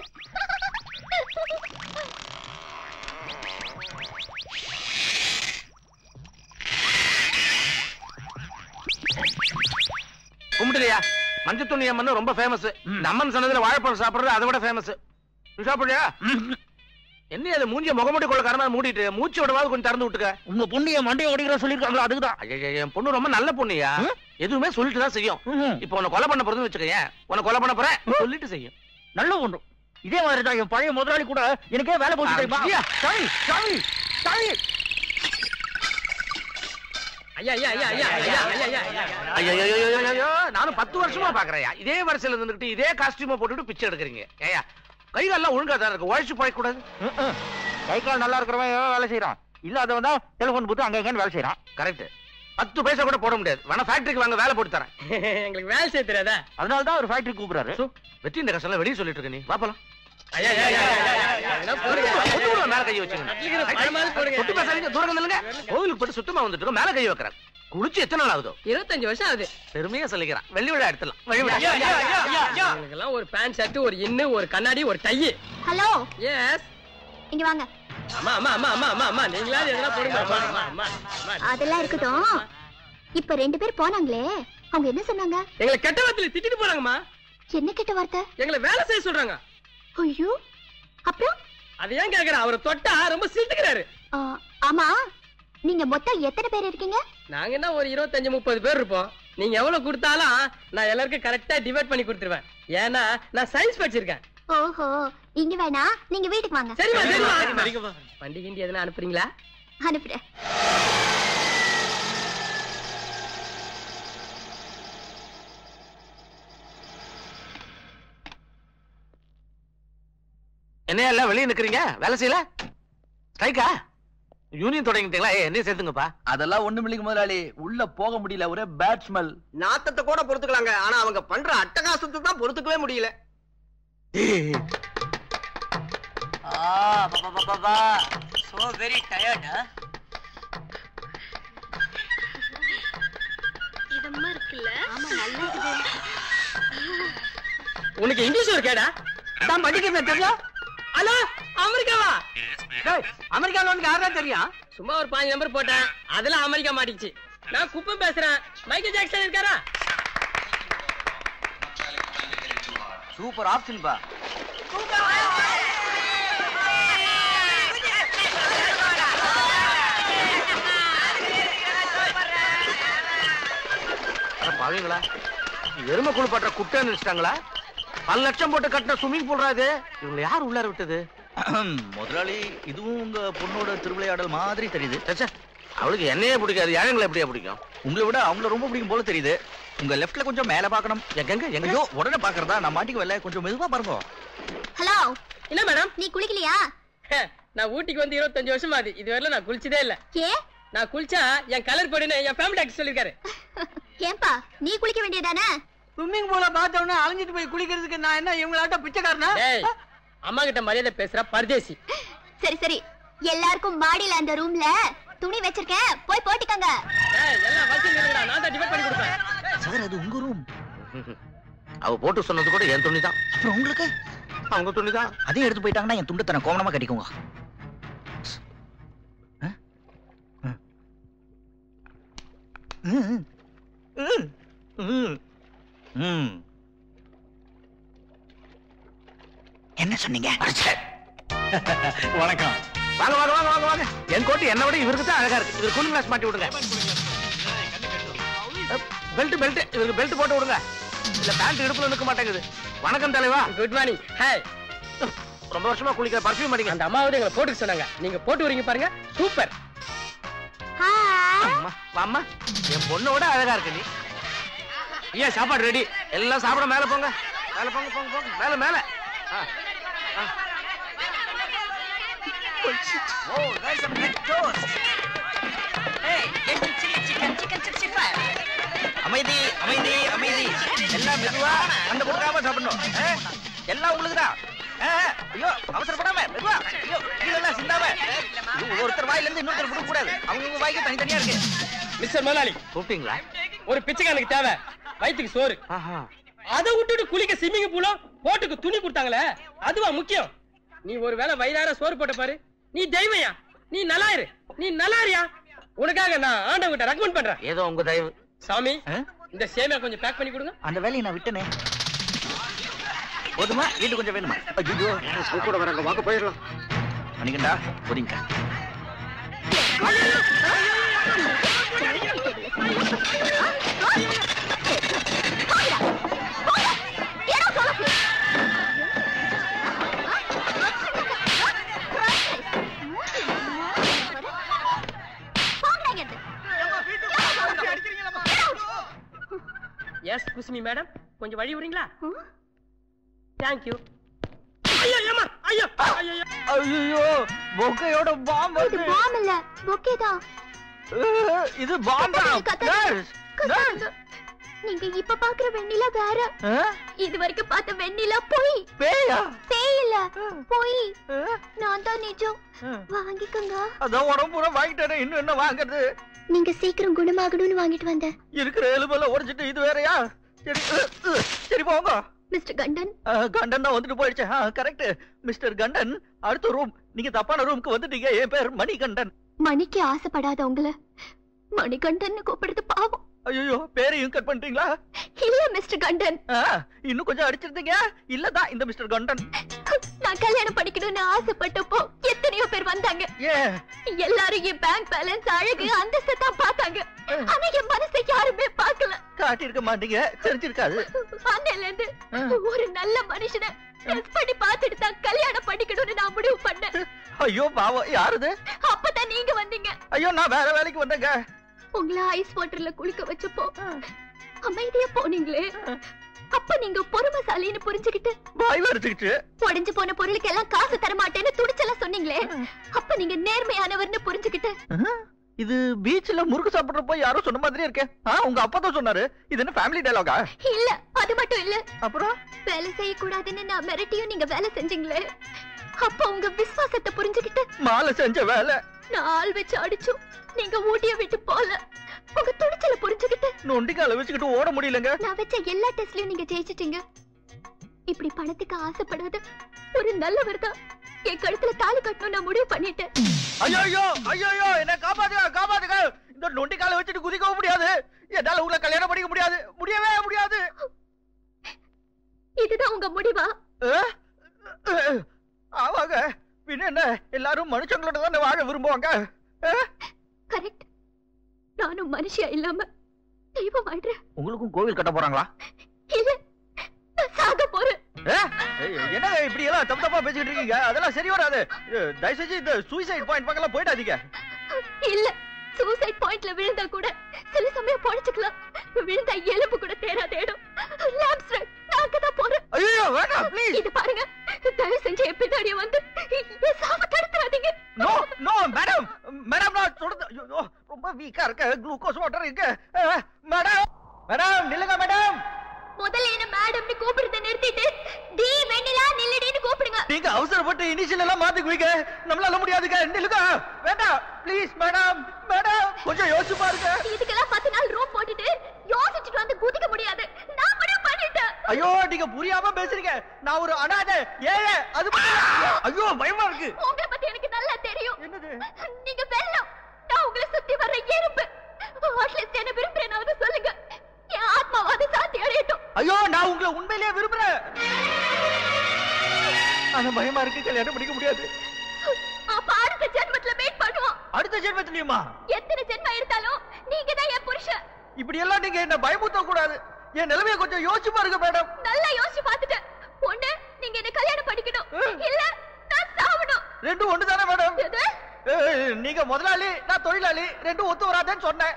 கும்பிடுறியா மஞ்சள் துணி அம்மன் ரொம்ப ஃபேமஸ் இந்த அம்மன் சொன்னதுல வாழைப்பழம் சாப்பிடுறது அதை விட ஃபேமஸ் நீ சாப்பிடுறியா என்ன அது மூஞ்சிய முகமுடி கொள்ள காரணமா மூடிட்டு மூச்சு விடவாது கொஞ்சம் திறந்து விட்டுக்க உங்க பொண்ணிய மண்டைய ஓடிக்கிற சொல்லிருக்காங்களா அதுக்குதான் ஐயா என் பொண்ணு ரொம்ப நல்ல பொண்ணுயா எதுவுமே சொல்லிட்டு தான் செய்யும் இப்போ உன்னை கொலை பண்ண போறதுன்னு வச்சுக்கேன் உன்னை கொலை பண்ண போறேன் சொல்லிட்டு செய்யும் நல்ல ஒன்று இதே மாதிரி தான் என் பழைய முதலாளி கூட எனக்கே வேலை போட்டு தெரியுமா சாமி சாமி சாமி ஐயா ஐயா ஐயா ஐயா ஐயா ஐயா ஐயா ஐயா ஐயா நானும் பத்து வருஷமா பாக்குறேன் இதே வரிசையில இருந்துகிட்டு இதே காஸ்டியூமை போட்டுட்டு பிச்சை எடுக்கிறீங்க ஏயா கை கால்லாம் ஒழுங்கா தான் இருக்கு உழைச்சு போய் கூடாது கை கால் நல்லா இருக்கிறவன் வேலை செய்யறான் இல்லாதவன் தான் டெலிபோன் போட்டு அங்க எங்கன்னு வேலை செய்யறான் கரெக்ட் பத்து பைசா கூட போட முடியாது வேணா ஃபேக்டரிக்கு வாங்க வேலை போட்டு தரேன் எங்களுக்கு வேலை செய்ய தெரியாதா அதனால தான் ஒரு ஃபேக்டரி கூப்பிடுறாரு வெற்றி இந்த கஷ்டம் வெளியே சொல்லிட்டு இருக்க நீ வாப்பலாம் ஐயா ஐயா ஐயா மேல கை வச்சுங்க தூரம் நில்லுங்க கோவிலுக்கு போட்டு சுத்தமா வந்துட்டு இருக்கோம் மேல கை வைக்கிறாங்க குளிச்சு எத்தனை நாள் ஆகுதோ இருபத்தஞ்சு வருஷம் ஆகுது பெருமையா சொல்லிக்கிறான் வெள்ளி விழா எடுத்துலாம் வழி விழா ஒரு பேண்ட் ஷர்ட் ஒரு இன்னு ஒரு கண்ணாடி ஒரு டை ஹலோ எஸ் இங்க வாங்க அம்மா அம்மா அம்மா அம்மா அம்மா அம்மா நீங்களா எதனா போடுங்க அம்மா அம்மா அம்மா அதெல்லாம் இருக்கட்டும் இப்ப ரெண்டு பேர் போனாங்களே அவங்க என்ன சொன்னாங்க எங்களை கெட்ட வார்த்தையில திட்டிட்டு போறாங்கம்மா என்ன கெட்ட வார்த்தை எங்களை வேலை செய்ய சொல்றாங்க ஐயோ அப்புறம் அது ஏன் கேக்குற அவரை தொட்டா ரொம்ப சிரித்துக்கிறாரு ஆமா நீங்க மொத்தம் எத்தனை பேர் இருக்கீங்க நாங்க என்ன ஒரு இருபத்தஞ்சு முப்பது பேர் இருப்போம் நீங்க எவ்வளவு கொடுத்தாலும் நான் எல்லாருக்கும் கரெக்டா டிவைட் பண்ணி கொடுத்துருவேன் ஏன்னா நான் சயின்ஸ் படிச்சிருக்கேன் ஓஹோ இங்க வேணா நீங்க வீட்டுக்கு வாங்க சரிமா சரிமா பண்டிகை எதுனா அனுப்புறீங்களா அனுப்புறேன் என்ன எல்லாம் வெளியே நிக்கிறீங்க வேலை செய்யல ஸ்ட்ரைக்கா யூனியன் தொடங்கிட்டீங்களா என்ன சேர்த்துங்கப்பா அதெல்லாம் ஒண்ணும் இல்லைங்க முதலாளி உள்ள போக முடியல ஒரே பேட் ஸ்மெல் நாத்தத்தை கூட பொறுத்துக்கலாங்க ஆனா அவங்க பண்ற அட்டகாசத்தை தான் பொறுத்துக்கவே முடியல so very tired huh? இதமா இருக்குல்ல ஆமா நல்லா இருக்குது உனக்கு இங்கிலீஷ் ஒரு கேடா தான் படிக்கிறேன் தெரியும் ஹலோ அமெரிக்காவா அமெரிக்கால உனக்கு யாரா தெரியும் சும்மா ஒரு பாஞ்சு நம்பர் போட்டேன் அதுல அமெரிக்கா மாட்டிச்சு நான் குப்பம் பேசுறேன் மைக்கேல் ஜாக்சன் இருக்காரா சூப்பர் ஆப்ஷன் பா பாவீங்களா எருமை குளிப்பாட்டுற குட்டை நினைச்சிட்டாங்களா பல லட்சம் போட்டு கட்டின ஸ்விம்மிங் பூல்றாது இவங்களை யார் உள்ளார விட்டது முதலாளி இதுவும் உங்க பொண்ணோட திருவிளையாடல் மாதிரி தெரியுது அவளுக்கு என்னையே பிடிக்காது ஏழைங்களை எப்படியா பிடிக்கும் உங்களை விட அவங்கள ரொம்ப பிடிக்கும் போல தெரியுது உங்க லெஃப்ட்ல கொஞ்சம் மேல பாக்கணும் எங்க எங்கயோ உடனே பாக்குறதா நான் மாட்டிக்கு வரல கொஞ்சம் மெதுவா பாருங்க ஹலோ என்ன மேடம் நீ குளிக்கலையா நான் ஊட்டிக்கு வந்து இருபத்தஞ்சு வருஷம் ஆகுது இதுவரையில நான் குளிச்சதே இல்ல ஏ நான் குளிச்சா என் கலர் போடுன்னு என் ஃபேமிலி டாக்டர் சொல்லிருக்காரு ஏன்பா நீ குளிக்க வேண்டியதானே ஸ்விம்மிங் பூல பார்த்த உடனே அலைஞ்சிட்டு போய் குளிக்கிறதுக்கு நான் என்ன இவங்களாட்ட பிச்சைக்காரனா அம்மா கிட்ட மரியாதை பேசுற பரதேசி சரி சரி எல்லாருக்கும் மாடியில அந்த ரூம்ல துணி வச்சிருக்கேன் போய் போட்டுக்கங்க எல்லாம் வச்சு நிறுடா நான் தான் டிவைட் பண்ணி கொடுப்பேன் சார் அது உங்க ரூம் அவ போட்டு சொன்னது கூட என் துணி தான் அப்புறம் உங்களுக்கு அவங்க துணி தான் அதே எடுத்து போயிட்டாங்கன்னா என் துண்டத்தனை கோவணமா கட்டிக்கோங்க என்ன சொன்னீங்க வணக்கம் வாங்க வாங்க வாங்க வாங்க வாங்க என் கோட்டு என்ன விட இவருக்கு தான் அழகா இருக்கு இவர் கூலிங் கிளாஸ் மாட்டி விடுங்க பெல்ட் பெல்ட் இவருக்கு பெல்ட் போட்டு விடுங்க இல்ல பேண்ட் இடுப்புல நிக்க மாட்டேங்குது வணக்கம் தலைவா குட் மார்னிங் ஹாய் ரொம்ப வருஷமா குளிக்கிற பர்ஃபியூம் அடிங்க. அந்த அம்மாவது எங்களை போட்டுக்க சொன்னாங்க. நீங்க போட்டு வரீங்க பாருங்க, சூப்பர். அம்மா அம்மா என் பொண்ணோட அழகா இருக்கு நீ. ஐயா சாப்பாடு ரெடி. எல்லாம் சாப்பிட மேல போங்க. மேல போங்க போங்க போங்க மேல மேல. Oh, there's some good toast. Hey, get some chili chicken, chicken sixty-five. அமைதி அமைதி அமைதி. எல்லாம் மெதுவா அந்த கொடுக்காம சாப்பிடணும். எல்லாம் உங்களுக்குதான். ஐயோ அவசரப்படாம மெதுவா. ஐயோ கீழெல்லாம் சிந்தாம. ஒருத்தர் வாயில இருந்து இன்னொருத்தர் கொடுக்க கூடாது. அவங்க வாய்க்கு தனித்தனியா இருக்கு. மிஸ்டர் முதலாளி கூப்பிட்டீங்களா? ஒரு பிச்சைக்காரனுக்கு தேவை வயிற்றுக்கு சோறு. அதை விட்டுட்டு குளிக்க ஸ்விம்மிங் பூலும் போட்டுக்கு துணி கொடுத்தாங்களே அதுவா முக்கியம்? நீ ஒரு வேளை வயிறார சோறு போட்ட பாரு. நீ தெய்வயா, நீ நல்லா இரு, நீ நல்லா இருயா. உனக்காக நான் ஆண்டவங்கிட்ட ரெக்கமெண்ட் பண்றேன். ஏதோ உங்க தயவு. சாமி இந்த சேமியா கொஞ்சம் பேக் பண்ணி கொடுங்க. அந்த வேலையை நான் விட்டனே. போதுமா? வீட்டு கொஞ்சம் வேணுமா? ஐயோ கூட வராங்க, வாங்க போயிடலாம். மணிகண்டா போறீங்க. எஸ் குசுமி மேடம், கொஞ்சம் வழி விடுறீங்களா? Thank you. ஐயோ ஏமா ஐயோ ஐயோ ஐயோ பொக்கையோட பாம்பு. இது பாம் இல்ல, பொக்கே தான். இது பாம்பா? நீங்க இப்ப பாக்குற வெண்ணிலா வேற. இது வரைக்கும் பார்த்த வெண்ணிலா போய். பேயா? பேய் இல்ல, போய். நான் தான் நிஜம். வாங்கிக்கங்க. அதான் உடம்பு பூரா வாங்கிட்டேன், இன்னும் என்ன வாங்குறது? நீங்க சீக்கிரம் குணமாகணும்னு வாங்கிட்டு வந்தேன். இருக்கிற எலும்பெல்லாம் உடைச்சிட்டு இது வேறயா? சரி சரி போங்க. மிஸ்டர் கண்டன். கண்டன் தான் வந்துட்டு போயிடுச்சு. கரெக்ட் மிஸ்டர் கண்டன். அடுத்த ரூம். நீங்க தப்பான ரூமுக்கு வந்துட்டீங்க. என் பேர் மணிகண்டன். மணிக்கு ஆசைப்படாத உங்களை மணிகண்டன் கூப்பிடுறது பாவம். ஐயோ பேரையும் கட் பண்ணிட்டீங்களா? இல்ல மிஸ்டர் கண்டன். இன்னும் கொஞ்சம் அடிச்சிருந்தீங்க. இல்லதான் இந்த மிஸ்டர் கண்டன். நான் கல்யாணம் பண்ணிக்கணும்னு ஆசைப்பட்டப்போ எத்தனையோ பேர் வந்தாங்க. எல்லாரும் என் பேங்க் பேலன்ஸ், அழகு, அந்தஸ்து தான் பார்த்தாங்க. ஆனா என் மனசை யாருமே பார்க்கல. காட்டியிருக்க மாட்டீங்க, தெரிஞ்சிருக்காது. அன்னையில இருந்து ஒரு நல்ல மனுஷனை டெஸ்ட் பண்ணி பார்த்துட்டு தான் கல்யாணம் பண்ணிக்கணும்னு நான் முடிவு பண்ணேன். ஐயோ பாவம், யாருது? அப்பதான் நீங்க வந்தீங்க. ஐயோ நான் வேற வேலைக்கு வந்தேங்க. உங்களை ஐஸ் வாட்டர்ல குளிக்க வச்சப்போ அமைதியா போனீங்களே, அப்ப நீங்க பொறுமைசாலின்னு புரிஞ்சுக்கிட்டு வாய் வரைச்சுக்கிட்டு உடைஞ்சு போன பொருளுக்கு எல்லாம் காசு தர மாட்டேன்னு துடிச்செல்லாம் சொன்னீங்களே, அப்ப நீங்க நேர்மையானவர்னு புரிஞ்சுக்கிட்டு. இது பீச்ல முறுக்கு சாப்பிடுறப்போ யாரோ சொன்ன மாதிரி இருக்கே. உங்க அப்பா தான் சொன்னாரு. இது என்ன ஃபேமிலி டயலாகா? இல்ல அது மட்டும் இல்ல. அப்புறம் வேலை செய்யக்கூடாதுன்னு நான் மிரட்டியும் நீங்க வேலை செஞ்சீங்களே, அப்ப உங்க விசுவாசத்தை புரிஞ்சுக்கிட்டு மாலை செஞ்ச வேலை. நான் ஆள் வச்சு அடிச்சும் நீங்க ஊட்டிய விட்டு போல. உங்க துணிச்சல புரிஞ்சுக்கிட்டு நொண்டிக்கால வச்சுக்கிட்டு ஓட முடியலங்க. நான் வச்ச எல்லா டெஸ்ட்லயும் நீங்க ஜெயிச்சிட்டீங்க. இப்படி பணத்துக்கு ஆசைப்படாத ஒரு நல்லவர் தான் என் கழுத்துல தாலி கட்டணும் நான் முடிவு பண்ணிட்டேன். ஐயோ ஐயோ ஐயோ என்ன காப்பாத்துங்க காப்பாத்துங்க. இந்த நொண்டிக்கால வச்சுட்டு குதிக்கவும் முடியாது. என்னால உங்களை கல்யாணம் பண்ணிக்க முடியாது, முடியவே முடியாது. இதுதான் உங்க முடிவா? ஆவாங்க. பின்ன என்ன, எல்லாரும் மனுஷங்களோட தான் வாழ விரும்புவாங்க. கரெக்ட். நானும் மனுஷியா இல்லாம தெய்வம் ஆயிடுறேன். உங்களுக்கும் கோவில் கட்ட போறாங்களா? இல்ல, நான் சாக போறேன். என்ன இப்படி எல்லாம் தப்பு தப்பா பேசிட்டு இருக்கீங்க? அதெல்லாம் சரி வராது. தயவு செஞ்சு இந்த சூசைட் பாயிண்ட் பக்கத்துல போயிடாதீங்க. இல்ல, சூசைட் பாயிண்ட்ல விழுந்தா கூட சில சமயம் பொழைச்சுக்கலாம். விழுந்தா எலும்பு கூட தேராத இடம் லாப்ஸ்ட்ரக். நான் அங்கதான் போறேன். ஐயோ வேண்டாம் ப்ளீஸ். இது பாருங்க, தயவு செஞ்சு என் பின்னாடியே வந்து என் சாவ தடுத்துறாதீங்க. நோ நோ மேடம் மேடம் நான் சொல்றது ஐயோ ரொம்ப வீக்கா இருக்க. குளுக்கோஸ் வாட்டர் இருக்கு மேடம். மேடம் நில்லுங்க மேடம். முதல்ல என்ன மேடம்னு கூப்பிடுறத நிறுத்திட்டு டி வெண்ணிலா நில்லுடின்னு கூப்பிடுங்க. நீங்க அவசரப்பட்டு இனிஷியல் எல்லாம் மாத்திக்குவீங்க. நம்மளால முடியாதுங்க. நில்லுங்க. வேண்டாம் ப்ளீஸ் மேடம். மேடம் கொஞ்சம் யோசிச்சு பாருங்க. இதுக்கெல்லாம் பத்து நாள் ரூம் போட்டுட்டு யோசிச்சுட்டு வந்து குதிக்க முடியாது. நான் முடிவு பண்ணிட்டேன். ஐயோ நீங்க புரியாம பேசுறீங்க. நான் ஒரு அனாதை ஏழை. அது ஐயோ பயமா இருக்கு. உங்களை பத்தி எனக்கு நல்லா தெரியும். என்னது? நீங்க வெள்ளம், நான் உங்களை சுத்தி வர்ற எறும்பு. அட்லீஸ்ட் என்ன விரும்புறேனாவது சொல்லுங்க. என் ஆத்மாவாது சாத்தி அடையட்டும். ஐயோ நான் உங்களை உண்மையிலேயே விரும்புறேன். ஆனா பயமா இருக்கு, கல்யாணம் பண்ணிக்க முடியாது. அப்ப அடுத்த ஜென்மத்துல வெயிட் பண்ணுவோம். அடுத்த ஜென்மத்திலயுமா? எத்தனை ஜென்மம் இருந்தாலும் நீங்க தான் என் புருஷன். இப்படி எல்லாம் நீங்க என்ன பயமுறுத்த கூடாது. என் நிலைமையை கொஞ்சம் யோசிச்சு பாருங்க மேடம். நல்லா யோசிச்சு பார்த்துட்டேன். ஒண்ணு நீங்க என்ன கல்யாணம் பண்ணிக்கணும், பண்ணிக்கணும் இல்ல நான் சாவணும். ரெண்டும் ஒண்ணுதானே மேடம்? நீங்க முதலாளி நான் தொழிலாளி, ரெண்டும் ஒத்து வராதுன்னு சொன்னேன்.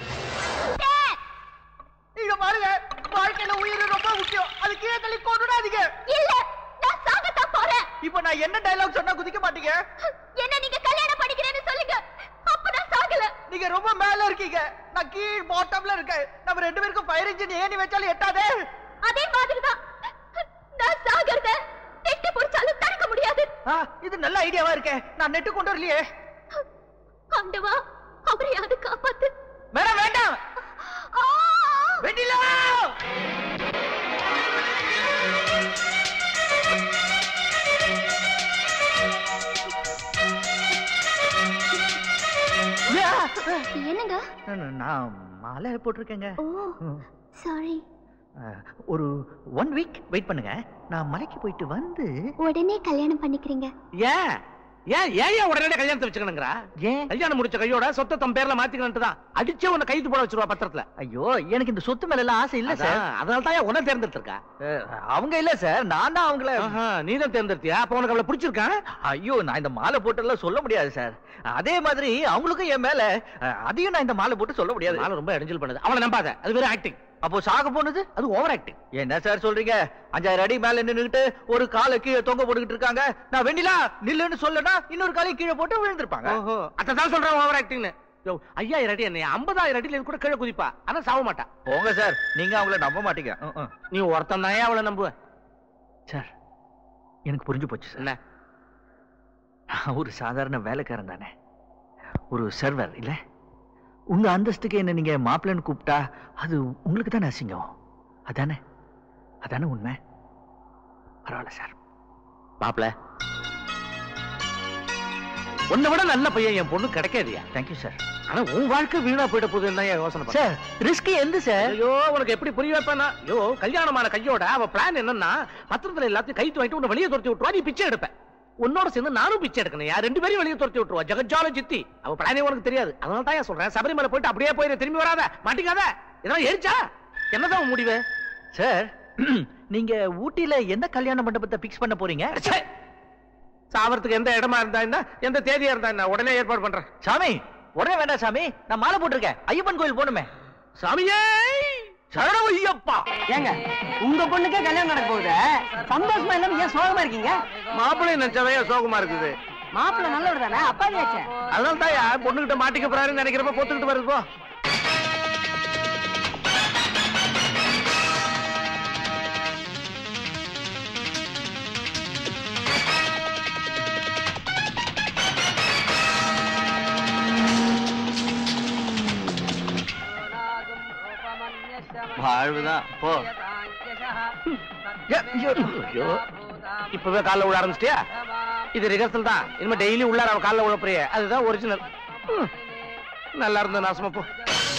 நீங்க பாருங்க, வாழ்க்கையில உயிர் ரொம்ப முக்கியம், அது கீழே தள்ளி கொண்டுடாதீங்க. இல்ல நான் சாகத்தான் போறேன். இப்போ நான் என்ன டயலாக் சொன்னா குதிக்க மாட்டீங்க? என்ன நீங்க கல்யாணம் பண்ணிக்கிறேன்னு சொல்லுங்க, அப்ப நான் சாகல. நீங்க ரொம்ப மேல இருக்கீங்க, நான் கீழ் பாட்டம்ல இருக்கேன். நம்ம ரெண்டு பேருக்கும் ஃபயர் இன்ஜின் ஏணி வச்சாலும் எட்டாதே. அதே மாதிரிதான் நான் சாகறத நெட்டு புடிச்சாலும் தடுக்க முடியாது. இது நல்ல ஐடியாவா இருக்கே, நான் நெட்டு கொண்டு வரலையே. ஆண்டவா அவரையாவது காப்பாத்து. வேண்டாம் வேண்டாம் வெண்ணிலா. என்னங்க? நான் மாலை போட்டிருக்கேங்க. Oh sorry. ஒரு ஒன் வீக் வெயிட் பண்ணுங்க, நான் மலைக்கு போயிட்டு வந்து உடனே கல்யாணம் பண்ணிக்கிறீங்க. ஏன் ஏன் ஏன் உடனே கல்யாணத்தை வச்சுக்கணுங்கிறா? ஏன் கல்யாணம் முடிச்ச கையோட சொத்தை தம் பேர்ல மாத்திக்கணும்னு தான் அடிச்சே உன்னை கைது போட வச்சிருவா பத்திரத்துல. ஐயோ எனக்கு இந்த சொத்து மேல எல்லாம் ஆசை இல்ல சார், அதனால தான் உன்னை தேர்ந்தெடுத்திருக்கா. அவங்க இல்ல சார், நான் தான் அவங்கள. நீ தான் தேர்ந்தெடுத்தியா? அப்ப உனக்கு அவளை பிடிச்சிருக்கா? ஐயோ நான் இந்த மாலை போட்டெல்லாம் சொல்ல முடியாது சார். அதே மாதிரி அவங்களுக்கும் என் மேல, அதையும் நான் இந்த மாலை போட்டு சொல்ல முடியாது. மாலை ரொம்ப இடைஞ்சல் பண்ணுது, அவளை நம்பாத, அது வேற ஆக்டிங். அப்போ சாக போனது அது ஓவர் ஆக்டிங். என்ன சார் சொல்றீங்க? அஞ்சாயிரம் அடி மேல நின்னுகிட்டு ஒரு காலை கீழே தொங்க போட்டுக்கிட்டு இருக்காங்க, நான் வெண்ணிலா நில்லுன்னு சொல்லனா இன்னொரு காலை கீழே போட்டு விழுந்திருப்பாங்க. ஓஹோ அதான் சொல்றேன் ஓவர் ஆக்டிங்னு. ஐயாயிரம் அடி என்ன ஐம்பதாயிரம் அடியில கூட கீழே குதிப்பா, ஆனா சாவ மாட்டா. போங்க சார், நீங்க அவங்கள நம்ப மாட்டீங்க. நீ ஒருத்தன் தான் அவளை நம்புவ சார். எனக்கு புரிஞ்சு போச்சு சார். என்ன? ஒரு சாதாரண வேலைக்காரன் தானே, ஒரு சர்வர் இல்ல. உங்க அந்தஸ்துக்கு என்ன நீங்க மாப்பிள்ளன்னு கூப்பிட்டா அது உங்களுக்கு தானே அசிங்கம். அதானே அதானே உண்மை. பரவாயில்ல சார். மாப்பிள்ள உன்னை விட நல்ல பையன் என் பொண்ணு கிடைக்காதியா? Thank you sir. ஆனா உன் வாழ்க்கை வீணா போயிட்ட போது என்ன யோசனை சார்? ரிஸ்க் எந்த சார்? ஐயோ உனக்கு எப்படி புரிய வைப்பேன்னா, ஐயோ கல்யாணமான கையோட அவ பிளான் என்னன்னா பத்திரத்துல எல்லாத்தையும் கைத்து வாங்கிட்டு உன்னை வெளியே துரத்தி விட்டுருவா, நீ பிச்சை எடுப்ப. உன்னோட சேர்ந்து நானும் பிச்சை எடுக்கணும், யார் ரெண்டு பேரும் வெளியே துரத்தி விட்டுருவா. ஜெகஜால சித்தி அவ பிளானே உனக்கு தெரியாது. அதனால தான் சொல்றேன், சபரிமலை போயிட்டு அப்படியே போயிரு, திரும்பி வராத, மாட்டிக்காத. இதெல்லாம் எரிச்சா என்னதான் முடிவு? சார் நீங்க ஊட்டியில எந்த கல்யாண மண்டபத்தை பிக்ஸ் பண்ண போறீங்க? சாவறதுக்கு எந்த இடமா இருந்தா என்ன, எந்த தேதியா இருந்தா என்ன, உடனே ஏற்பாடு பண்றேன். சாமி உடனே வேண்டாம் சாமி, நான் மாலை போட்டிருக்கேன், ஐயப்பன் கோயில் போகணுமே. சாமியே சரணம் ஐயப்பா. ஏங்க உங்க பொண்ணுக்கே கல்யாணம் நடக்க போகுது, சந்தோஷமா இல்லாம ஏன் சோகமா இருக்கீங்க? மாப்பிள்ளை நினைச்சவே சோகமா இருக்குது. மாப்பிள்ளை நல்லவர் தானே, அப்பாவியாச்சே. அதனால தான் பொண்ணுகிட்ட மாட்டிக்க போறாருன்னு நினைக்கிறப்ப போத்துக்கிட்டு வருது போ. வாழ்வுதான் போ. இப்பவே காலைல விழ ஆரம்பிச்சிட்டியா? இது ரிஹர்சல் தான், இனிமே டெய்லி உள்ளார அவ காலைல விழப்பறிய, அதுதான் ஒரிஜினல். நல்லா இருந்த நாசமா போ.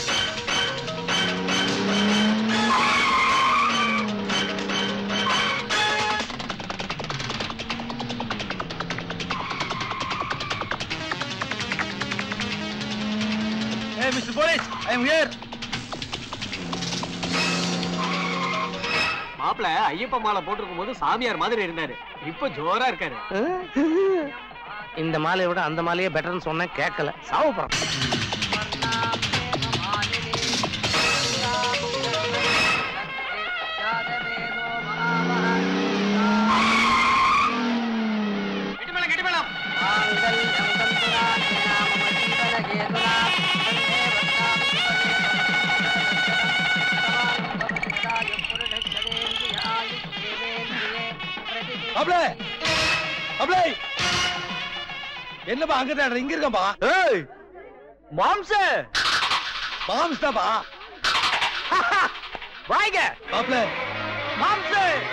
Hey Mister Police, I am here. மாப்பிள்ள ஐயப்ப மாலை போட்டிருக்கும் போது சாமியார் மாதிரி இருந்தாரு, இப்ப ஜோரா இருக்காரு. இந்த மாலையை விட அந்த மாலையே பெட்டர்னு சொன்ன கேட்கல, சாவு போறான். என்னப்பா அங்க தான் இங்க இருக்கம்பா? ஏய் மாம்ச மாம்ஸ்தாப்பா. வாங்க மாப்ள மாம்ச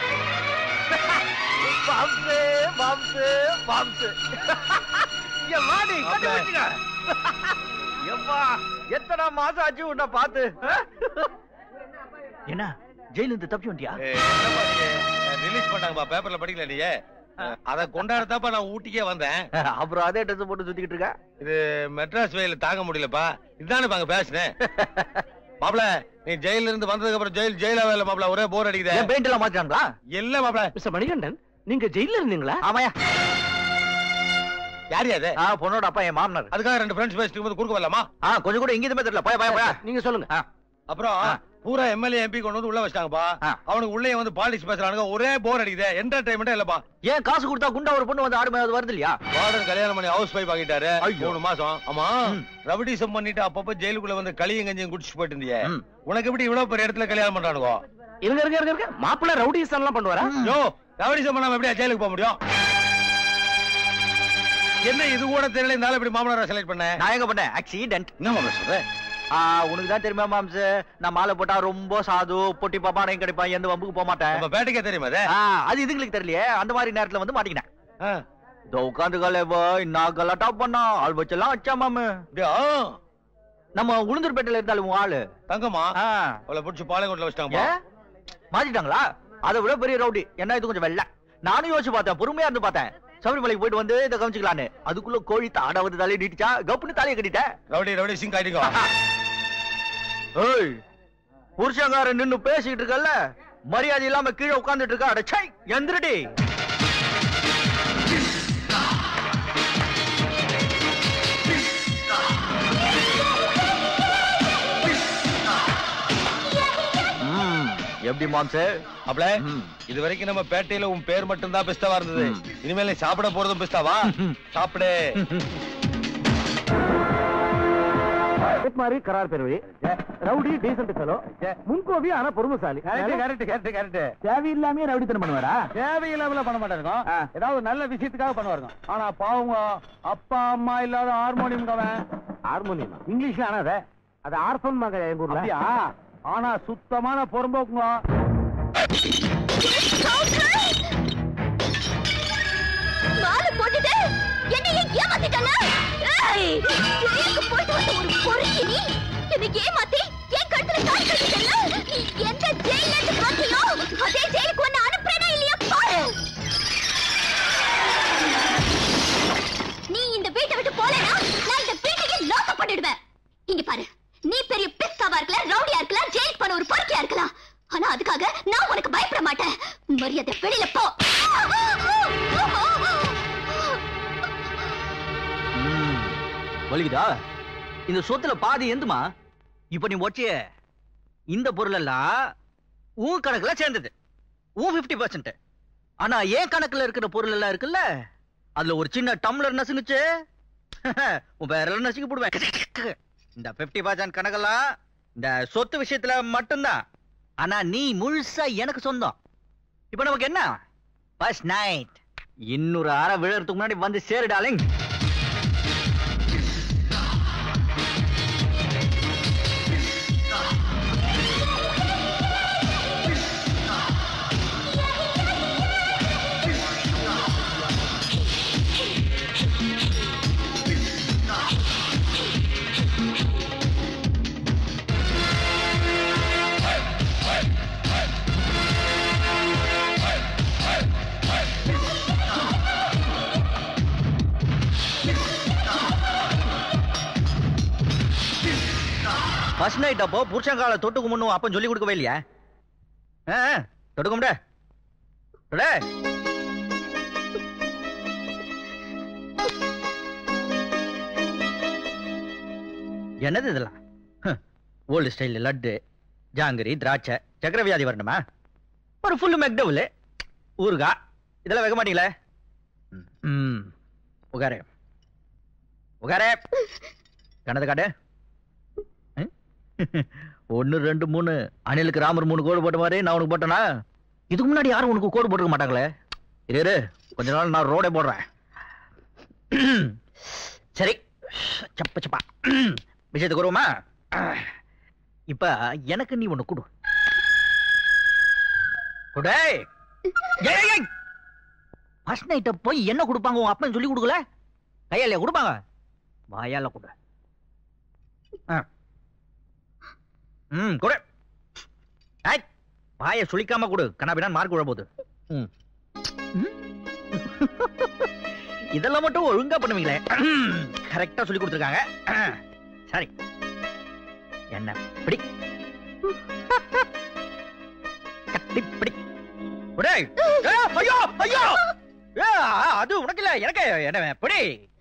மாம்ச மாம்ச மாம்ச இங்க வாடி கட்டி வச்சுக்க. எப்பா எத்தனை மாசம் ஆச்சு உன்னை பார்த்து. என்ன ஜெயில இருந்து தப்பி வந்துட்டியா? ரிலீஸ் பண்ணாங்கப்பா, பேப்பர்ல படிக்கல நீ. அத கொண்டாடத்தாப்பா நான் ஊட்டிக்கே வந்தேன். அப்புறம் அதே ட்ரெஸ் போட்டு சுத்திக்கிட்டு இருக்க. இது மெட்ராஸ் வெயில தாங்க முடியலப்பா, இதுதானே பாங்க பேசுனேன். மாப்ள நீ ஜெயில இருந்து வந்ததுக்கு அப்புறம் ஜெயில் ஜெயிலா வேலை மாப்ள, ஒரே போர் அடிக்குது. பெயிண்ட் எல்லாம் மாத்திட்டாங்களா? இல்ல மாப்ள. மிஸ்டர் மணிகண்டன், நீங்க ஜெயில இருந்தீங்களா? ஆமாயா. யார் அது? ஆ பொண்ணோட அப்பா என் மாமனார். அதுக்காக ரெண்டு ஃப்ரெண்ட்ஸ் பேசிட்டு இருக்கும்போது குறுக்க வரலாமா? ஆ கொஞ்சம் கூட எங்கேயுமே தெரியல. போய் போய் போய் நீங்க சொல்லுங்க. அப்புறம் பூரா எம்எல்ஏ எம்பி கொண்டு வந்து உள்ள வச்சிட்டாங்கப்பா. அவனுக்கு உள்ளே வந்து பாலிடிக்ஸ் பேசுறானுங்க. ஒரே போர் அடிக்குது. என்டர்டைன்மெண்டே இல்லப்பா. ஏன் காசு கொடுத்தா குண்டா ஒரு பொண்ணு வந்து ஆடு மேல வருது இல்லையா? வார்டன் கல்யாணம் பண்ணி ஹவுஸ் வைஃப் ஆகிட்டாரு. மூணு மாசம். ஆமா ரவுடிசம் பண்ணிட்டு அப்பப்ப ஜெயிலுக்குள்ள வந்து களியும் கஞ்சியும் குடிச்சிட்டு போயிட்டு இருந்தியே. உனக்கு எப்படி இவ்வளவு பெரிய இடத்துல கல்யாணம் பண்றானுங்க? இருங்க இருங்க இருங்க இருங்க. மாப்பிள்ளை ரவுடிசம் எல்லாம் பண்ணுவாரா? யோ ரவுடிசம் பண்ணாம எப்படியா ஜெயிலுக்கு போக முடியும்? என்ன இது கூட தெரியல. இந்த ஆளு இப்படி மாமனாரை செலக்ட் பண்ண? நான் எங்க பண்ணேன்? ஆக்சிடென்ட். என்ன மாமனார் சொல்ற? உனக்கு தான் தெரியுமா மாம்ஸ், நான் மாலை போட்டா ரொம்ப சாது பொட்டி பாப்பாடையும் கிடைப்பான். எந்த வம்புக்கு போக மாட்டேன். நம்ம பேட்டைக்கே தெரியுமா அது? அது இதுங்களுக்கு தெரியலையே. அந்த மாதிரி நேரத்துல வந்து மாட்டிக்கினேன். இதோ உட்காந்து கலைவா நான் கலாட்டா பண்ணா ஆள் வச்செல்லாம் வச்சா மாமு. நம்ம உளுந்தூர்பேட்டையில இருந்தாலும் உன் ஆளு தங்கம்மா அவளை பிடிச்சி பாளையங்கோட்டில் வச்சிட்டாங்க. மாத்திட்டாங்களா? அதை விட பெரிய ரவுடி. என்ன இது கொஞ்சம் வெள்ள. நானும் யோசிச்சு பார்த்தேன், பொறுமையா இருந்து பார்த்தேன். சபரிமலைக்கு போயிட்டு வந்து இதை கவனிச்சுக்கலான்னு. அதுக்குள்ள கோழி தாடாவது தலையை நீட்டிச்சா கப்புன்னு தலையை கட்டிட்டேன். ரவுடி ரவுடி சிங் ஆயிடுங்க. ஏய் புருஷங்காரன் நின்னு பேசிட்டு இருக்கல்ல, மரியாதை இல்லாம கீழே உட்கார்ந்துட்டு இருக்கா. அடச்சை எந்திரடி. எப்படி மாம்சே? அப்பளே இது வரைக்கும் நம்ம பேட்டையில உன் பேர் மட்டும் தான் பெஸ்டாவா இருந்தது. இனிமேல் சாப்பிட போறதும் பெஸ்டாவா? சாப்பிடு. மாதிரி கரார் பெருவி ரவுடி டீசன்ட் ஃபெலோ முன்கோபி ஆனா பொறுமைசாலி. Correct correct correct correct. தேவையில்லாம ரவுடித்தனம் பண்ணுவாரா? தேவையில்லாம பண்ண மாட்டாருங்க. ஏதாவது நல்ல விஷயத்துக்காக பண்ணுவாருங்க. ஆனா பாவங்க அப்பா அம்மா இல்லாத ஹார்மோனியம் அவன். ஹார்மோனியம் இங்கிலீஷ்ல ஆனா அத அது ஆர்ஃபன் மக எங்க ஊர்ல. அப்படியா? ஆனா சுத்தமான பொறும்போக்குங்க. மாலை போட்டுட்டு என்னையே ஏமாத்திட்டாங்க. ஏய் ஜெயிலுக்கு போயிட்டு வந்த ஒரு பொறுக்கி நீ என்னை ஏமாத்தி என் கழுத்துல தாலி கட்டிட்டல்ல. நீ எந்த ஜெயில இருந்து வந்தியோ அதே ஜெயிலுக்கு ஒன்னு அனுப்புறேனா இல்லையா பாரு. நீ இந்த வீட்டை விட்டு போலேனா நான் இந்த வீட்டையே லாக் பண்ணிடுவேன். இங்க பாரு, நீ பெரிய பிஸ்தாவா இருக்கலாம், ரவுடியா இருக்கலாம், ஜெயிலுக்கு போன ஒரு பொறுக்கியா இருக்கலாம். ஆனா அதுக்காக நான் உனக்கு பயப்பட மாட்டேன். மரியாதை வெளியில போ. வலிக்குதா? இந்த சொத்துல பாதி எந்துமா? இப்ப நீ ஒச்சிய இந்த பொருள் எல்லாம் உன் கணக்குல சேர்ந்தது. உன் பிப்டி பர்சன்ட். ஆனா ஏன் கணக்குல இருக்கிற பொருள் எல்லாம் இருக்குல்ல, அதுல ஒரு சின்ன டம்ளர் நசுங்குச்சு உன் பேர நசுக்கி போடுவேன். இந்த பிப்டி பர்சன்ட் கணக்கெல்லாம் இந்த சொத்து விஷயத்துல மட்டும்தான். ஆனா நீ முழுசா எனக்கு சொந்தம். இப்ப நமக்கு என்ன? First night. இன்னொரு அரை விழறதுக்கு முன்னாடி வந்து சேருடாலிங். ஃபர்ஸ்ட் நைட் அப்போ புருஷங்கால தொட்டுக்கு முன்னும் அப்பன் சொல்லி கொடுக்கவே இல்லையா? தொட்டுக்க முடிய என்னது இதெல்லாம்? ஓல்டு ஸ்டைல் லட்டு, ஜாங்கிரி, திராட்சை, சக்கர வியாதி வரணுமா? ஒரு ஃபுல்லு மெக்டவுல், ஊருகா, இதெல்லாம் வைக்க மாட்டீங்களே? ம் உகாரே உகாரே கணது காட்டு. ஒன்னு ரெண்டு மூணு. அணிலுக்கு ராமர் மூணு கோடு போட்ட மாதிரி நான் உனக்கு போட்டேனா? இதுக்கு முன்னாடி யாரும் உனக்கு கோடு போட்டுக்க மாட்டாங்களே. இரு கொஞ்ச நாள் நான் ரோடே போடுறேன். சரி சப்ப சப்பா விஷயத்துக்கு வருவோமா? இப்ப எனக்கு நீ ஒண்ணு கொடு. ஃபர்ஸ்ட் நைட்ட போய் என்ன கொடுப்பாங்க? உன் அப்பன் சொல்லி கொடுக்கல? கையால கொடுப்பாங்க, வாயால கொடு. ம் கொடு. வாய சுளிக்காம கொடு. கண்ணாபின்னான் மார்க் விழ போகுது. இதெல்லாம் மட்டும் ஒழுங்கா பண்ணுவீங்களே. கரெக்டா சொல்லி கொடுத்துருக்காங்க. சரி என்ன பிடி கட்டி பிடி. டேய் ஐயோ ஐயோ அது உனக்கு இல்ல எனக்கு என்ன படி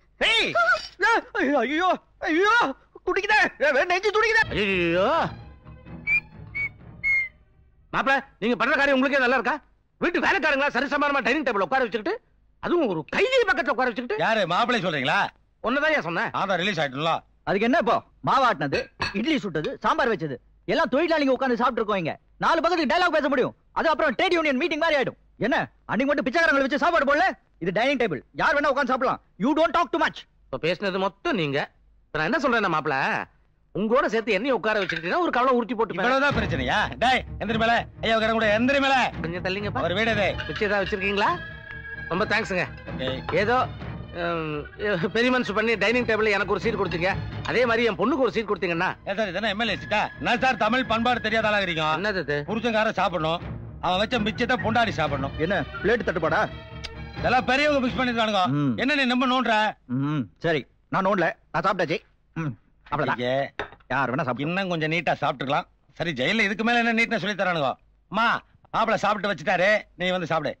ஐயோ ஐயோ துடிக்குதே நெஞ்சு துடிக்குதே ஐயோ மாப்பிள நீங்க பண்ற காரியம் உங்களுக்கே நல்லா இருக்கா வீட்டு வேலைக்காரங்களா சரிசமானமா டைனிங் டேபிள் உட்கார வச்சுக்கிட்டு அதுவும் ஒரு கைதி பக்கத்துல உட்கார வச்சுக்கிட்டு யாரு மாப்பிளை சொல்றீங்களா ஒன்னதான் சொன்னேன் ஆதான் ரிலீஸ் ஆயிட்டுல அதுக்கு என்ன இப்போ மாவாட்டினது இட்லி சுட்டது சாம்பார் வச்சது எல்லாம் தொழிலாளிங்க உட்கார்ந்து சாப்பிட்டு இருக்கோங்க நாலு பக்கத்துக்கு டயலாக் பேச முடியும் அது அப்புறம் ட்ரேட் யூனியன் மீட்டிங் மாதிரி ஆயிடும் என்ன அன்னைக்கு மட்டும் பிச்சைக்காரங்களை வச்சு சாப்பாடு போடல இது டைனிங் டேபிள் யார் வேணா உட்கார்ந்து சாப்பிடலாம் you don't talk too much இப்ப பேசினது மொத்தம் நீங்க நான் என்ன சொல்றேன் மாப்பிள உங்களோட சேர்த்து என்னைய உட்கார வச்சுக்கிட்டீங்கன்னா ஒரு கவலை உருட்டி போட்டு இவ்வளவுதான் பிரச்சனையா டேய் எந்திரி மேல ஐயா உட்கார கூட எந்திரி மேல கொஞ்சம் தள்ளிங்க ஒரு வீடு இது பிச்சை ஏதாவது வச்சிருக்கீங்களா ரொம்ப தேங்க்ஸுங்க ஏதோ பெரிய மனசு பண்ணி டைனிங் டேபிள் எனக்கு ஒரு சீட் கொடுத்தீங்க அதே மாதிரி என் பொண்ணுக்கு ஒரு சீட் கொடுத்தீங்கன்னா சார் இதென்ன எம்எல்ஏ சீட்டா நான் சார் தமிழ் பண்பாடு தெரியாத ஆளா இருக்கீங்க என்னது புருஷங்கார சாப்பிடணும் அவன் வச்ச மிச்சத்தை பொண்டாடி சாப்பிடணும் என்ன பிளேட் தட்டுப்பாடா இதெல்லாம் பெரியவங்க மிக்ஸ் பண்ணிருக்கானுங்க என்ன நீ நம்ம நோண்டுற சரி நான் நோண்டல நான் சாப்பிட்டாச்சு அவ்வளவுதான் யார் வேணா சாப்பிட்டு இன்னும் கொஞ்சம் நீட்டா சாப்பிட்டுக்கலாம் சரி ஜெயில இதுக்கு மேல என்ன நீட்டா சொல்லி தரானுங்க அம்மா மாப்பிள சாப்பிட்டு வச்சுட்டாரு நீ வந்து சாப்பிடு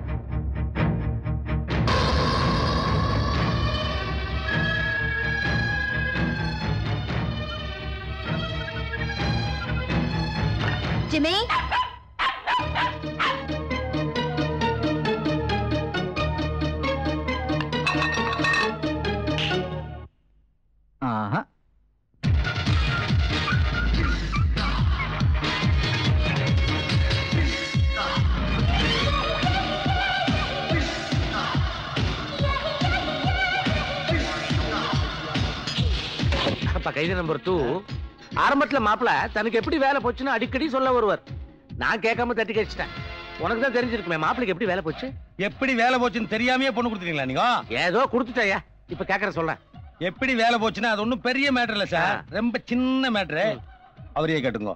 Jimmy? ஆஹா அப்ப கைதி நம்பர் டூ ஆரம்பத்துல மாப்பிள தனக்கு எப்படி வேலை போச்சுன்னு அடிக்கடி சொல்ல வருவார் நான் கேட்காம தட்டி கழிச்சிட்டேன் உனக்கு தான் தெரிஞ்சிருக்குமே மாப்பிளைக்கு எப்படி வேலை போச்சு எப்படி வேலை போச்சுன்னு தெரியாமயே பொண்ணு கொடுத்துட்டீங்களா நீங்க ஏதோ கொடுத்துட்டாயா இப்ப கேக்குற சொல்றேன் எப்படி வேலை போச்சுன்னா அது ஒண்ணும் பெரிய மேட்டர் இல்ல சார் ரொம்ப சின்ன மேட்டரு அவரையே கேட்டுங்க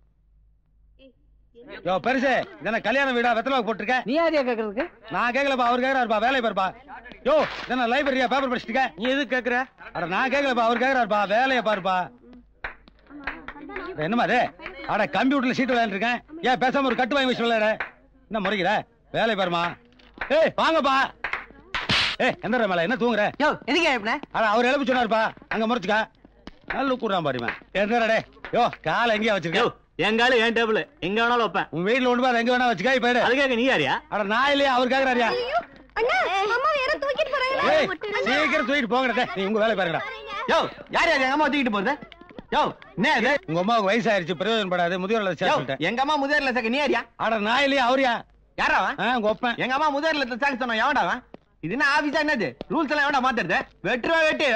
யோ பெருசு இதென்ன கல்யாண வீடா வெத்தலை போட்டுருக்க நீ யாரையா கேக்குறதுக்கு நான் கேட்கலப்பா அவர் கேக்குறாருப்பா வேலையை பாருப்பா யோ இதென்ன லைப்ரரியா பேப்பர் படிச்சுட்டுக்க நீ எது கேக்குற அட நான் கேட்கலப்பா அவர் கேக்குறாருப்பா வேலையை பாருப்பா என்னமா அது அட கம்ப்யூட்டர்ல சீட்டு விளையாண்டு இருக்கேன் ஏன் பேசாம ஒரு கட்டு வாங்கி வச்சு விளையாட என்ன முறைக்கிற வேலையை பாருமா ஏய் வாங்கப்பா ஏய் எந்த மேல என்ன தூங்குற யோ எதுக்கு எழுப்புன அட அவர் எழுப்பு சொன்னாருப்பா அங்க முறைச்சுக்க நல்ல கூடுறான் பாருமா என்னடே யோ கால எங்கேயா வச்சிருக்க எங்கால என் டேபிள் எங்க வேணாலும் வைப்பேன் உன் வீட்டுல ஒன்று பாரு எங்க வேணா வச்சுக்க போயிடு அதுக்காக நீ யாரியா அட நான் இல்லையா அவர் கேக்குறாரியா அண்ணா அம்மா யாரோ தூக்கிட்டு போறாங்க ஏய் சீக்கிரம் தூக்கிட்டு போங்கடா நீ உங்க வேலையை பாருங்கடா யோ யார் யார் எங்க அம்மா தூக்கிட்டு போறது யோ என்ன இது உங்க அம்மாவுக்கு வயசாயிருச்சு பிரயோஜனப்படாது முதியோர்ல சேர்த்துட்டேன் எங்க அம்மா முதியோர்ல சேர்க்க நீ யாரியா அட நான் இல்லையா அவரியா யாரா உங்க ஒப்பன் எங்க அம்மா முதியோர்ல சேர்க்க சொன்ன எவன்டா அவன் இது என்ன ஆபீஸா என்னது ரூல்ஸ் எல்லாம் எவன்டா மாத்துறது வெட்டுவா வெட்டு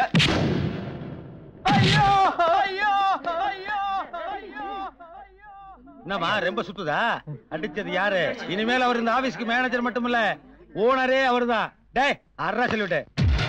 ஐயோ ஐயோ ஐயோ என்னமா ரொம்ப சுத்துதா அடிச்சது யாரு இனிமேல் அவர் இந்த ஆபீஸ்க்கு மேனேஜர் மட்டும் இல்ல ஓனரே அவர்தான் டேய் அறா சொல்லிவிட்டு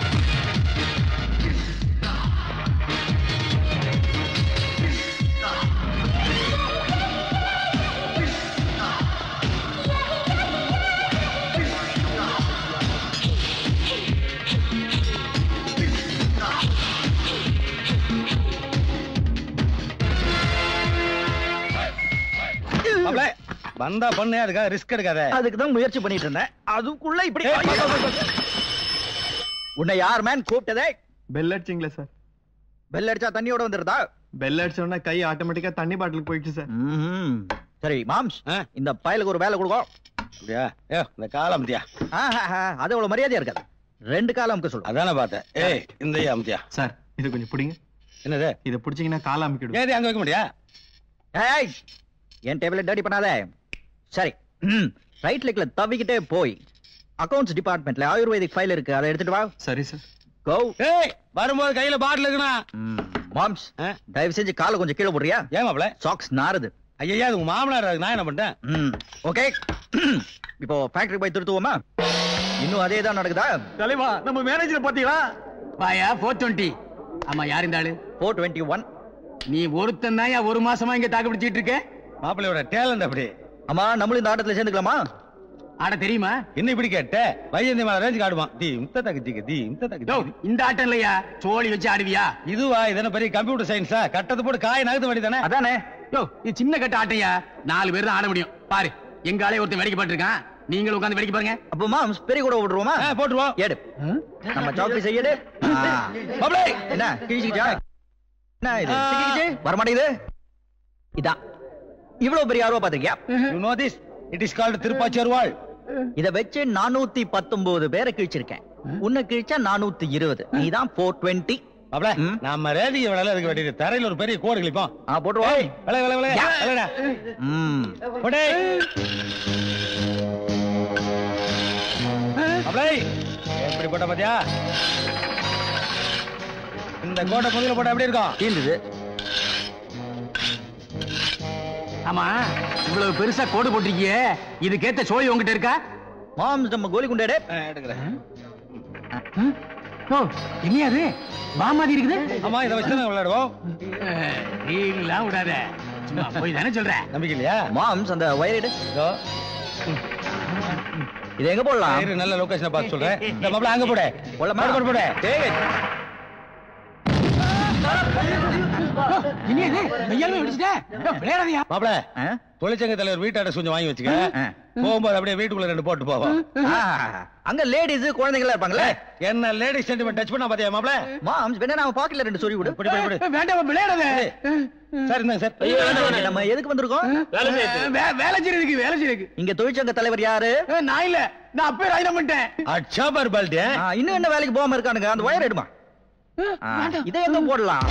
வந்தா பண்ணு அதுக்காக ரிஸ்க் எடுக்காத அதுக்கு தான் முயற்சி பண்ணிட்டு இருந்தேன் அதுக்குள்ள இப்படி உன்னை யார் மேன் கூப்பிட்டதே பெல் அடிச்சிங்களா சார் பெல் அடிச்சா தண்ணியோட வந்துருதா பெல் அடிச்சோன்னா கை ஆட்டோமேட்டிக்கா தண்ணி பாட்டிலுக்கு போயிடுச்சு சார் சரி மாம்ஸ் இந்த பயலுக்கு ஒரு வேலை கொடுக்கும் அப்படியா ஏ இந்த காலம்தியா அது அவ்வளவு மரியாதையா இருக்காது ரெண்டு காலம்க்கு சொல்லு அதானே பார்த்தேன் ஏய் இந்த அம்தியா சார் இது கொஞ்சம் பிடிங்க என்னது இதை பிடிச்சிங்கன்னா கால அமைக்கிடும் ஏது அங்க வைக்க முடியா ஏய் என் டேபிள டேடி பண்ணாதே சரி ரைட் லெக்ல தவிக்கிட்டே போய் அக்கவுண்ட்ஸ் டிபார்ட்மெண்ட்ல ஆயுர்வேதிக் ஃபைல் இருக்கு அதை எடுத்துட்டு வா சரி சார் கோ ஏய் வரும்போது கையில பாட்டில் இருக்கணும் மாம்ஸ் தயவு செஞ்சு காலை கொஞ்சம் கீழே போடுறியா ஏன் மாப்ள சாக்ஸ் நாறுது ஐயா அது உங்க மாமனார் நான் என்ன பண்ணிட்டேன் ஓகே இப்போ ஃபேக்டரி போய் திருத்துவோமா இன்னும் அதே தான் நடக்குதா தலைவா நம்ம மேனேஜர் பாத்தீங்களா பாயா போர் டுவெண்ட்டி ஆமா யார் இந்த ஆளு போர் டுவெண்ட்டி ஒன் நீ ஒருத்தன் தான் ஒரு மாசமா இங்க தாக்கு பிடிச்சிட்டு இருக்க மாப்பிள்ளையோட டேலண்ட் அப்படி அம்மா நம்மளும் இந்த ஆட்டத்துல சேர்ந்துக்கலாமா ஆட தெரியுமா என்ன இப்படி கேட்ட வைஜந்தி மேல ரேஞ்சுக்கு ஆடுவான் தி இந்த தகுதிக்கு தி இந்த தகுதி இந்த ஆட்டம் இல்லையா சோழி வச்சு ஆடுவியா இதுவா இதென்ன பெரிய கம்ப்யூட்டர் சயின்ஸா கட்டத்து போட்டு காய் நகர்த்த வேண்டியதானே அதானே யோ இது சின்ன கட்ட ஆட்டையா நாலு பேர் தான் ஆட முடியும் பாரு எங்க ஆளே ஒருத்தன் வேடிக்கை பட்டிருக்கான் நீங்களும் உட்கார்ந்து வேடிக்கை பாருங்க. அப்போ மாம்ஸ் பெரிய கூட விட்டுருவோமா? போட்டுருவோம். எடு நம்ம சாப்பி செய்யடு. மாப்ளே என்ன கிழிச்சிக்கிச்சா? என்ன இது கிழிச்சிக்கிச்சு வர மாட்டேங்குது. இதான் இவ்வளவு பெரிய அருவா பாத்திருக்கியா? You know this it is called திருப்பாச்சி அருவாள். இத வச்சு நானூத்தி பத்தொன்பது பேரை கிழிச்சிருக்கேன். உன்னை கிழிச்சா நானூத்தி இருபது. நீதான் four twenty. மாப்ள நம்ம ரேடியோ வேலையில இருக்க வேண்டியது தரையில ஒரு பெரிய கோடு கிழிப்போம். ஆ போட்டுருவோம். வேலை வேலை வேலை வேலைடா. ம் போடே மாப்ள எப்படி போட்ட பாத்தியா? இந்த கோட்டை முதல்ல போட்டா எப்படி இருக்கும்? தீந்துது. ஆமா இவ்வளவு பெருசா கோடு போட்டிருக்கியே, இதுக்கேத்த சோழி உங்ககிட்ட இருக்கா? மாம்ஸ் நம்ம கோலி குண்டாடே எடுக்கிறேன். ஓ என்னையாது மாமாதி இருக்குது? ஆமா இத வச்சு தான் விளையாடுவோம். நீலாம் விடாத, சும்மா போய் தானே சொல்ற. நம்பிக்கை இல்லையா? மாம்ஸ் அந்த வயர் எடு. இது எங்க போடலாம்? இரு நல்ல லொகேஷனை பார்த்து சொல்றேன். இந்த மாப்ள அங்க போடு. போடலாமா? போடு போடு. டேவிட் என்னையாது மையாலுமே வெடிச்சிட்டே விளையாடாதயா? மாப்ள தொழிற்சங்க தலைவர் வீட்டாட கொஞ்சம் வாங்கி வச்சுக்க. போகும்போது அப்படியே வீட்டுக்குள்ள ரெண்டு போட்டு போவோம். அங்க லேடிஸ் குழந்தைகளா இருப்பாங்களே. என்ன லேடிஸ் சென்டிமெண்ட் டச் பண்ணா பாத்தியா மாப்ள? மாம்ஸ் வேணா நான் பாக்கெட்ல ரெண்டு சொறி விடு. படி படி படி. வேண்டாம் விளையாடாத. சார் இந்தாங்க சார். நம்ம எதுக்கு வந்திருக்கோம்? வேலை செய்யறதுக்கு. வேலை செய்யறதுக்கு. இங்க தொழிற்சங்க தலைவர் யாரு? நான் இல்ல, நான் அப்பவே ராஜினாமா பண்ணிட்டேன். அச்சா பர்பால்டே. இன்னும் என்ன வேலைக்கு போகாம இருக்கானுங்க? அந்த வயர் எடுமா. இதை எங்க போடலாம்?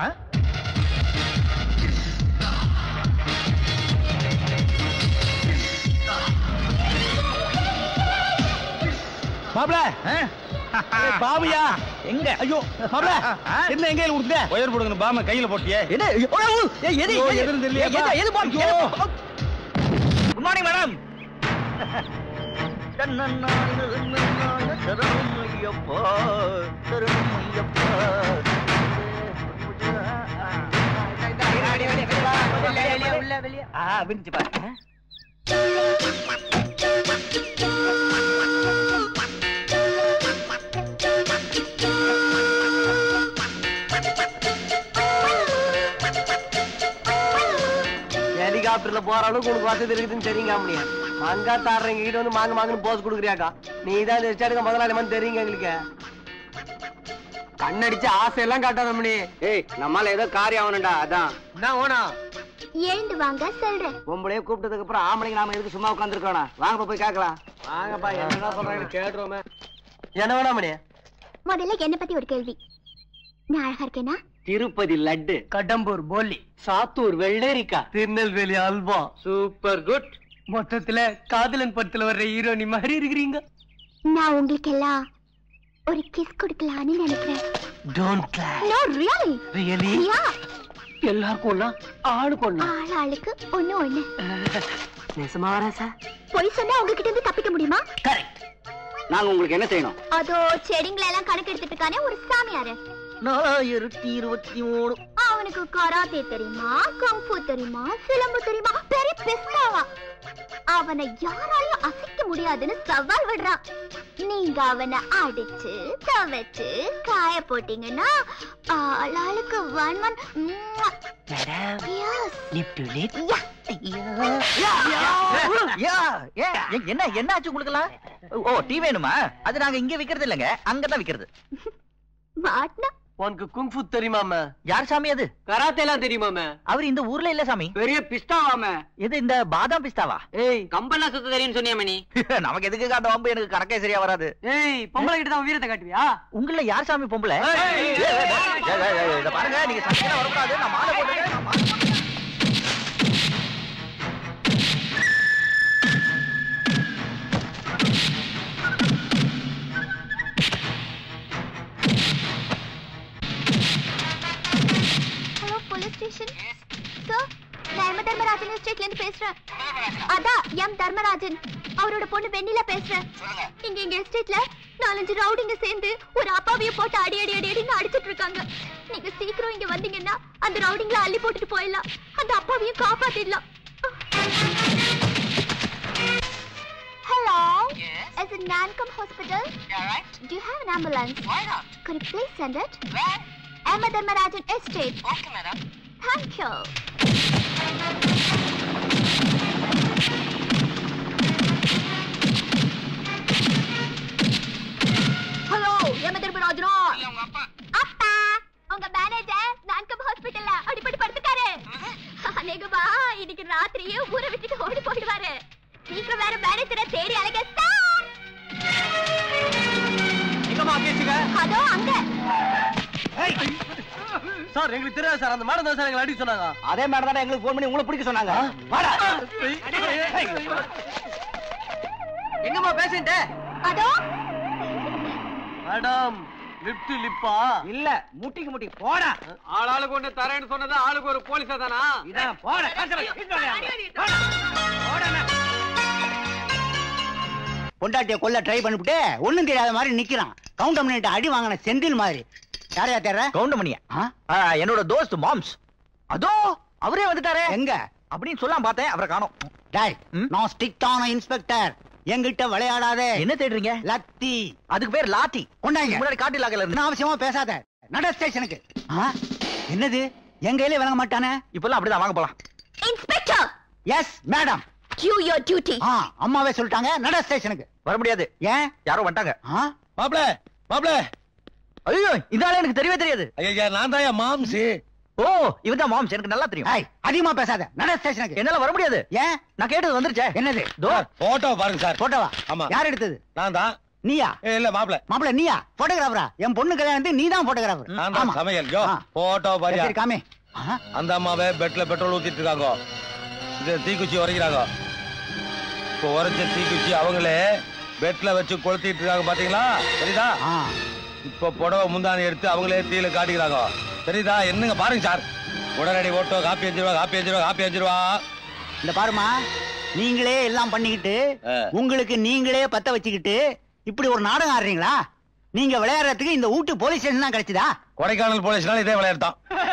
மாப்ள பாபியா எங்க? ஐயோ மாப்ள என்ன எங்க கொடுத்தே? ஒயர் போடுங்க பாம கையில போட்டியே. என்ன எது எதுன்னு தெரியலையா? எது பாம்? Good morning madam. சரமையப்பா சரமையப்பா. ஆ விரிச்சு பாரு. ஹெலிகாப்டர்ல போற அளவுக்கு உனக்கு வசதி இருக்குதுன்னு தெரியுங்க. அப்படியே மங்கா தாடுறவங்க கிட்ட வந்து மாங்க மாங்கன்னு போஸ் கொடுக்குறியாக்கா? நீ தான் இந்த எஸ்டாடுங்க முதலாளி மாதிரி தெரியுங்க எங்களுக்கு. கண்ணடிச்சு ஆசையெல்லாம் காட்டாத மணி. ஏய் நம்மால ஏதோ காரியம் ஆகணும்டா. அதான் என்ன ஓனா எழுந்து வாங்க சொல்றேன். பொம்பளையே கூப்பிட்டதுக்கு அப்புறம் ஆம்பளைங்க நாம எதுக்கு சும்மா உட்காந்துருக்கோம்? வாங்கப்பா போய் கேட்கலாம். வாங்கப்பா என்ன சொல்றாங்க கேட்டுருவோமே. என்ன வேணா மணி? முதல்ல என்ன பத்தி ஒரு கேள்வி. நான் அழகா இருக்கேனா? திருப்பதி லட்டு, கடம்பூர் போலி, சாத்தூர் வெள்ளரிக்கா, திருநெல்வேலி அல்வா. Super good. மொத்தத்துல காதலன் படத்துல வர்ற ஹீரோனி மாதிரி இருக்கிறீங்க. நான் உங்களுக்கு எல்லாம் ஒரு கிஸ் கொடுக்கலாம்னு நினைக்கிறேன். Don't cry. No really. Really? Yeah. எல்லாருக்கும் ஒண்ணா ஆளுக்கு ஒண்ணா? ஆள் ஆளுக்கு ஒண்ணு ஒண்ணு. நேசமா வரேன் சார். பொய் சொன்னா உங்ககிட்ட இருந்து தப்பிக்க முடியுமா? கரெக்ட். நாங்க உங்களுக்கு என்ன செய்யணும்? அதோ செடிங்களை எல்லாம் கணக்கு எடுத்துட்டு இருக்கானே ஒரு சாமியாரு. நாலாயிரத்தி இருபத்தி மூணு. அவனுக்கு கராத்தே தெரியுமா, கங்ஃபூ தெரியுமா, சிலம்பு தெரியுமா, பெரிய பிஸ்தாவா. அவனை யாராலையும் அசைக்க முடியாதுன்னு சவால் விடுறான். நீங்க அவனை அடிச்சு தவச்சு காய போட்டீங்கன்னா ஆளாளுக்கு one one. Madam lip to lip. என்ன என்ன ஆச்சு உங்களுக்குலாம்? ஓ டீ வேணுமா? அது நாங்க இங்க விக்கிறது இல்லங்க, அங்கதான் விக்கிறது. மாட்னா உனக்கு குங்ஃபூ தெரியுமாமே? யார் சாமி அது? கராத்தே எல்லாம் தெரியுமாமே? அவர் இந்த ஊர்ல இல்ல சாமி. பெரிய பிஸ்தாவாமே. இது இந்த பாதாம் பிஸ்தாவா? ஏய் கம்பெல்லாம் சுத்த தெரியும்னு சொன்னியா மணி? நமக்கு எதுக்கு காட்ட வம்பு? எனக்கு கணக்கே சரியா வராது. ஏய் பொம்பளை கிட்ட தான் வீரத்தை காட்டுவியா? உங்கள யார் சாமி பொம்பளை? இத பாருங்க, நீங்க சண்டையில வரக்கூடாது. நான் மாலை போட்டுட்டேன். நான் மாலை போட்டுட்டேன். ஸ்டேஷன் சார், நான் எம் தர்மராஜன் எஸ்டேட்ல இருந்து பேசுறேன். அதான் எம் தர்மராஜன், அவரோட பொண்ணு வெண்ணிலா பேசுறேன். இங்க எங்க எஸ்டேட்ல நாலஞ்சு ரவுடிங்க சேர்ந்து ஒரு அப்பாவிய போட்டு அடி அடி அடி அடின்னு அடிச்சிட்டு இருக்காங்க. நீங்க சீக்கிரம் இங்க வந்தீங்கன்னா அந்த ரவுடிங்களை அள்ளி போட்டுட்டு போயிடலாம், அந்த அப்பாவியும் காப்பாத்திடலாம். Hello, is it Nankam Hospital? Yeah, right. Do you have an ambulance? Why not? Could you please send it? Where? M Dharmarajan Estate. Okay, madam. Thank you. நீங்க வேற மேனேஜரை தேடி அழக எங்கம்மா கேசுங்க அதோ அங்க சார் எங்களுக்கு தெரியாது சார் அந்த மேடம் தான் சார் எங்களை அடிக்க சொன்னாங்க அதே மேடம் தான் எங்களுக்கு போன் பண்ணி உங்களை பிடிக்க சொன்னாங்க வாடா எங்கம்மா பேசிட்டு அதோ மேடம் லிப்ட் லிப்பா இல்ல முட்டிக்கு முட்டி போடா ஆளாளுக்கு ஒண்ணு தரேன்னு சொன்னது ஆளுக்கு ஒரு போலீஸா தானா இதான் போடா பொண்டாட்டிய கொல்ல ட்ரை பண்ணிவிட்டு ஒண்ணும் தெரியாத மாதிரி நிக்கிறான் கவுண்ட் பண்ணிட்டு அடி வாங்கின செந்தில் மாதிரி யாரையா தேர்ற கவுண்டமணியா என்னோட தோஸ்த் மாம்ஸ் அதோ அவரே வந்துட்டாரே எங்க அப்படின்னு சொல்லாம் பார்த்தேன் அவரை காணோம். டாய் நான் ஸ்ட்ரிக்டான இன்ஸ்பெக்டர் என்கிட்ட விளையாடாதே. என்ன தேடுறீங்க? லத்தி. அதுக்கு பேர் லாத்தி. கொண்டாங்க. முன்னாடி காட்டில் ஆகல என்ன அவசியமா பேசாத. நட ஸ்டேஷனுக்கு. என்னது எங்க கையில விளங்க மாட்டானே? இப்பெல்லாம் அப்படிதான் வாங்க போலாம். Inspector. Yes madam. Do your duty. ஆ அம்மாவே சொல்லிட்டாங்க நட ஸ்டேஷனுக்கு. வர முடியாது. ஏன்? யாரோ வந்துட்டாங்க. மாப்ள மாப்ள. ஐயோ இந்த ஆளே எனக்கு தெரியவே தெரியாது. ஐயா நான் தான் மாம்ஸ். ஓ இவதான் மாம்ஸ் எனக்கு நல்லா தெரியும். ஏய் அதிகமா பேசாத. நட ஸ்டேஷனுக்கு. என்னால வர முடியாது. ஏன்? நான் கேட்டது வந்துருச்சே. என்னது? தோ போட்டோ பாருங்க சார். போட்டோவா? ஆமா. யார் எடுத்தது? நான் தான். நீயா? இல்ல மாப்ள. மாப்ள நீயா? போட்டோகிராஃபரா? என் பொண்ணு கல்யாணத்துக்கு நீதான் போட்டோகிராஃபர். நான் தான் சமையல். யோ போட்டோ பாரு. சரி காமே. அந்த அம்மாவே பெட்ல பெட்ரோல் ஊத்திட்டு இருக்காங்க. இது தீக்குச்சி உரைக்கிறாங்க. இப்போ உரைச்ச தீக்குச்சி அவங்களே பெட்ல வச்சு கொளுத்திட்டு இருக்காங்க பாத்தீங்களா? தெரியுதா? இப்ப புடவை முந்தானி எடுத்து அவங்களே தீயில காட்டிக்கிறாங்க. தெரியுதா? என்னங்க பாருங்க சார். உடனடி ஓட்டோ காப்பி அஞ்சு ரூபா காப்பி அஞ்சு ரூபா காப்பி அஞ்சு ரூபா. இந்த பாருமா நீங்களே எல்லாம் பண்ணிக்கிட்டு உங்களுக்கு நீங்களே பத்த வச்சுக்கிட்டு இப்படி ஒரு நாடகம் ஆடுறீங்களா? நீங்க விளையாடுறதுக்கு இந்த ஊட்டு போலீஸ் ஸ்டேஷன் தான் கிடைச்சதா? கொடைக்கானல் போலீஸ்னால இதே விளையாடுதான்.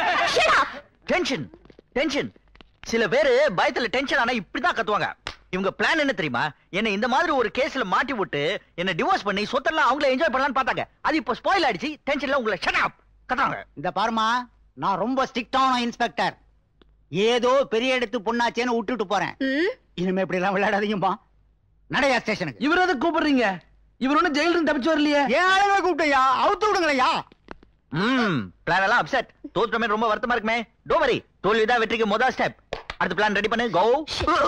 Tension tension. சில பேரு பயத்துல டென்ஷன் ஆனா இப்படிதான் கத்துவாங்க. இவங்க பிளான் என்ன தெரியுமா? என்ன இந்த மாதிரி ஒரு கேஸ்ல மாட்டி விட்டு என்ன டிவோர்ஸ் பண்ணி சொத்தெல்லாம் அவங்கள என்ஜாய் பண்ணலாம்னு பார்த்தாங்க. அது இப்ப ஸ்பாயில் ஆயிடுச்சு. டென்ஷன்ல உங்களை ஷட் அப் கத்துறாங்க. இந்த பாருமா நான் ரொம்ப ஸ்ட்ரிக்டான இன்ஸ்பெக்டர். ஏதோ பெரிய இடத்து பொண்ணாச்சேன்னு விட்டுட்டு போறேன். இனிமே இப்படி எல்லாம் விளையாடாதீங்கப்பா. நடையா ஸ்டேஷனுக்கு. இவர் எதை கூப்பிடுறீங்க? இவர் ஒன்னும் ஜெயில இருந்து தப்பிச்சு வரலையே. ஏன் ஆளுங்களை கூப்பிட்டையா? அவுத்து விடுங்களையா? ம் பிளான் எல்லாம் அப்செட். தோற்றமே ரொம்ப வருத்தமா இருக்குமே. டோ வரி. தோல்விதான் வெற்றிக்கு முதல் ஸ்டெப். அடுத்த பிளான் ரெடி பண்ணு. கோ.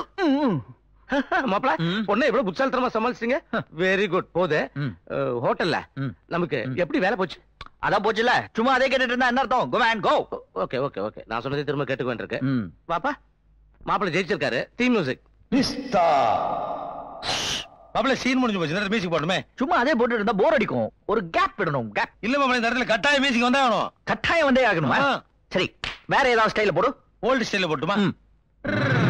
மாப்ள பொண்ணை எவ்வளவு புத்தாலித்தனமா சமாளிச்சிட்டீங்க. Very good. போது ஹோட்டல்ல நமக்கு எப்படி வேலை போச்சு? அதான் போச்சுல. சும்மா அதே கேட்டுட்டு இருந்தா என்ன அர்த்தம்? Go man go. Okay okay okay. நான் சொன்னதை திரும்ப கேட்டுக்க வேண்டியிருக்கு. பாப்பா மாப்பிள ஜெயிச்சிருக்காரு. Theme music. மிஸ்டா மாப்பிள சீன் முடிஞ்சு போச்சு. இந்த மியூசிக் போடணுமே. சும்மா அதே போட்டு இருந்தா போர் அடிக்கும். ஒரு கேப் விடணும். கேப். இல்ல மாப்பிள இந்த இடத்துல கட்டாய மியூசிக் வந்தே ஆகணும். கட்டாயம் வந்தே ஆகணுமா? சரி வேற ஏதாவது ஸ்டைல போடு. ஓல்டு ஸ்டைல போட்டுமா?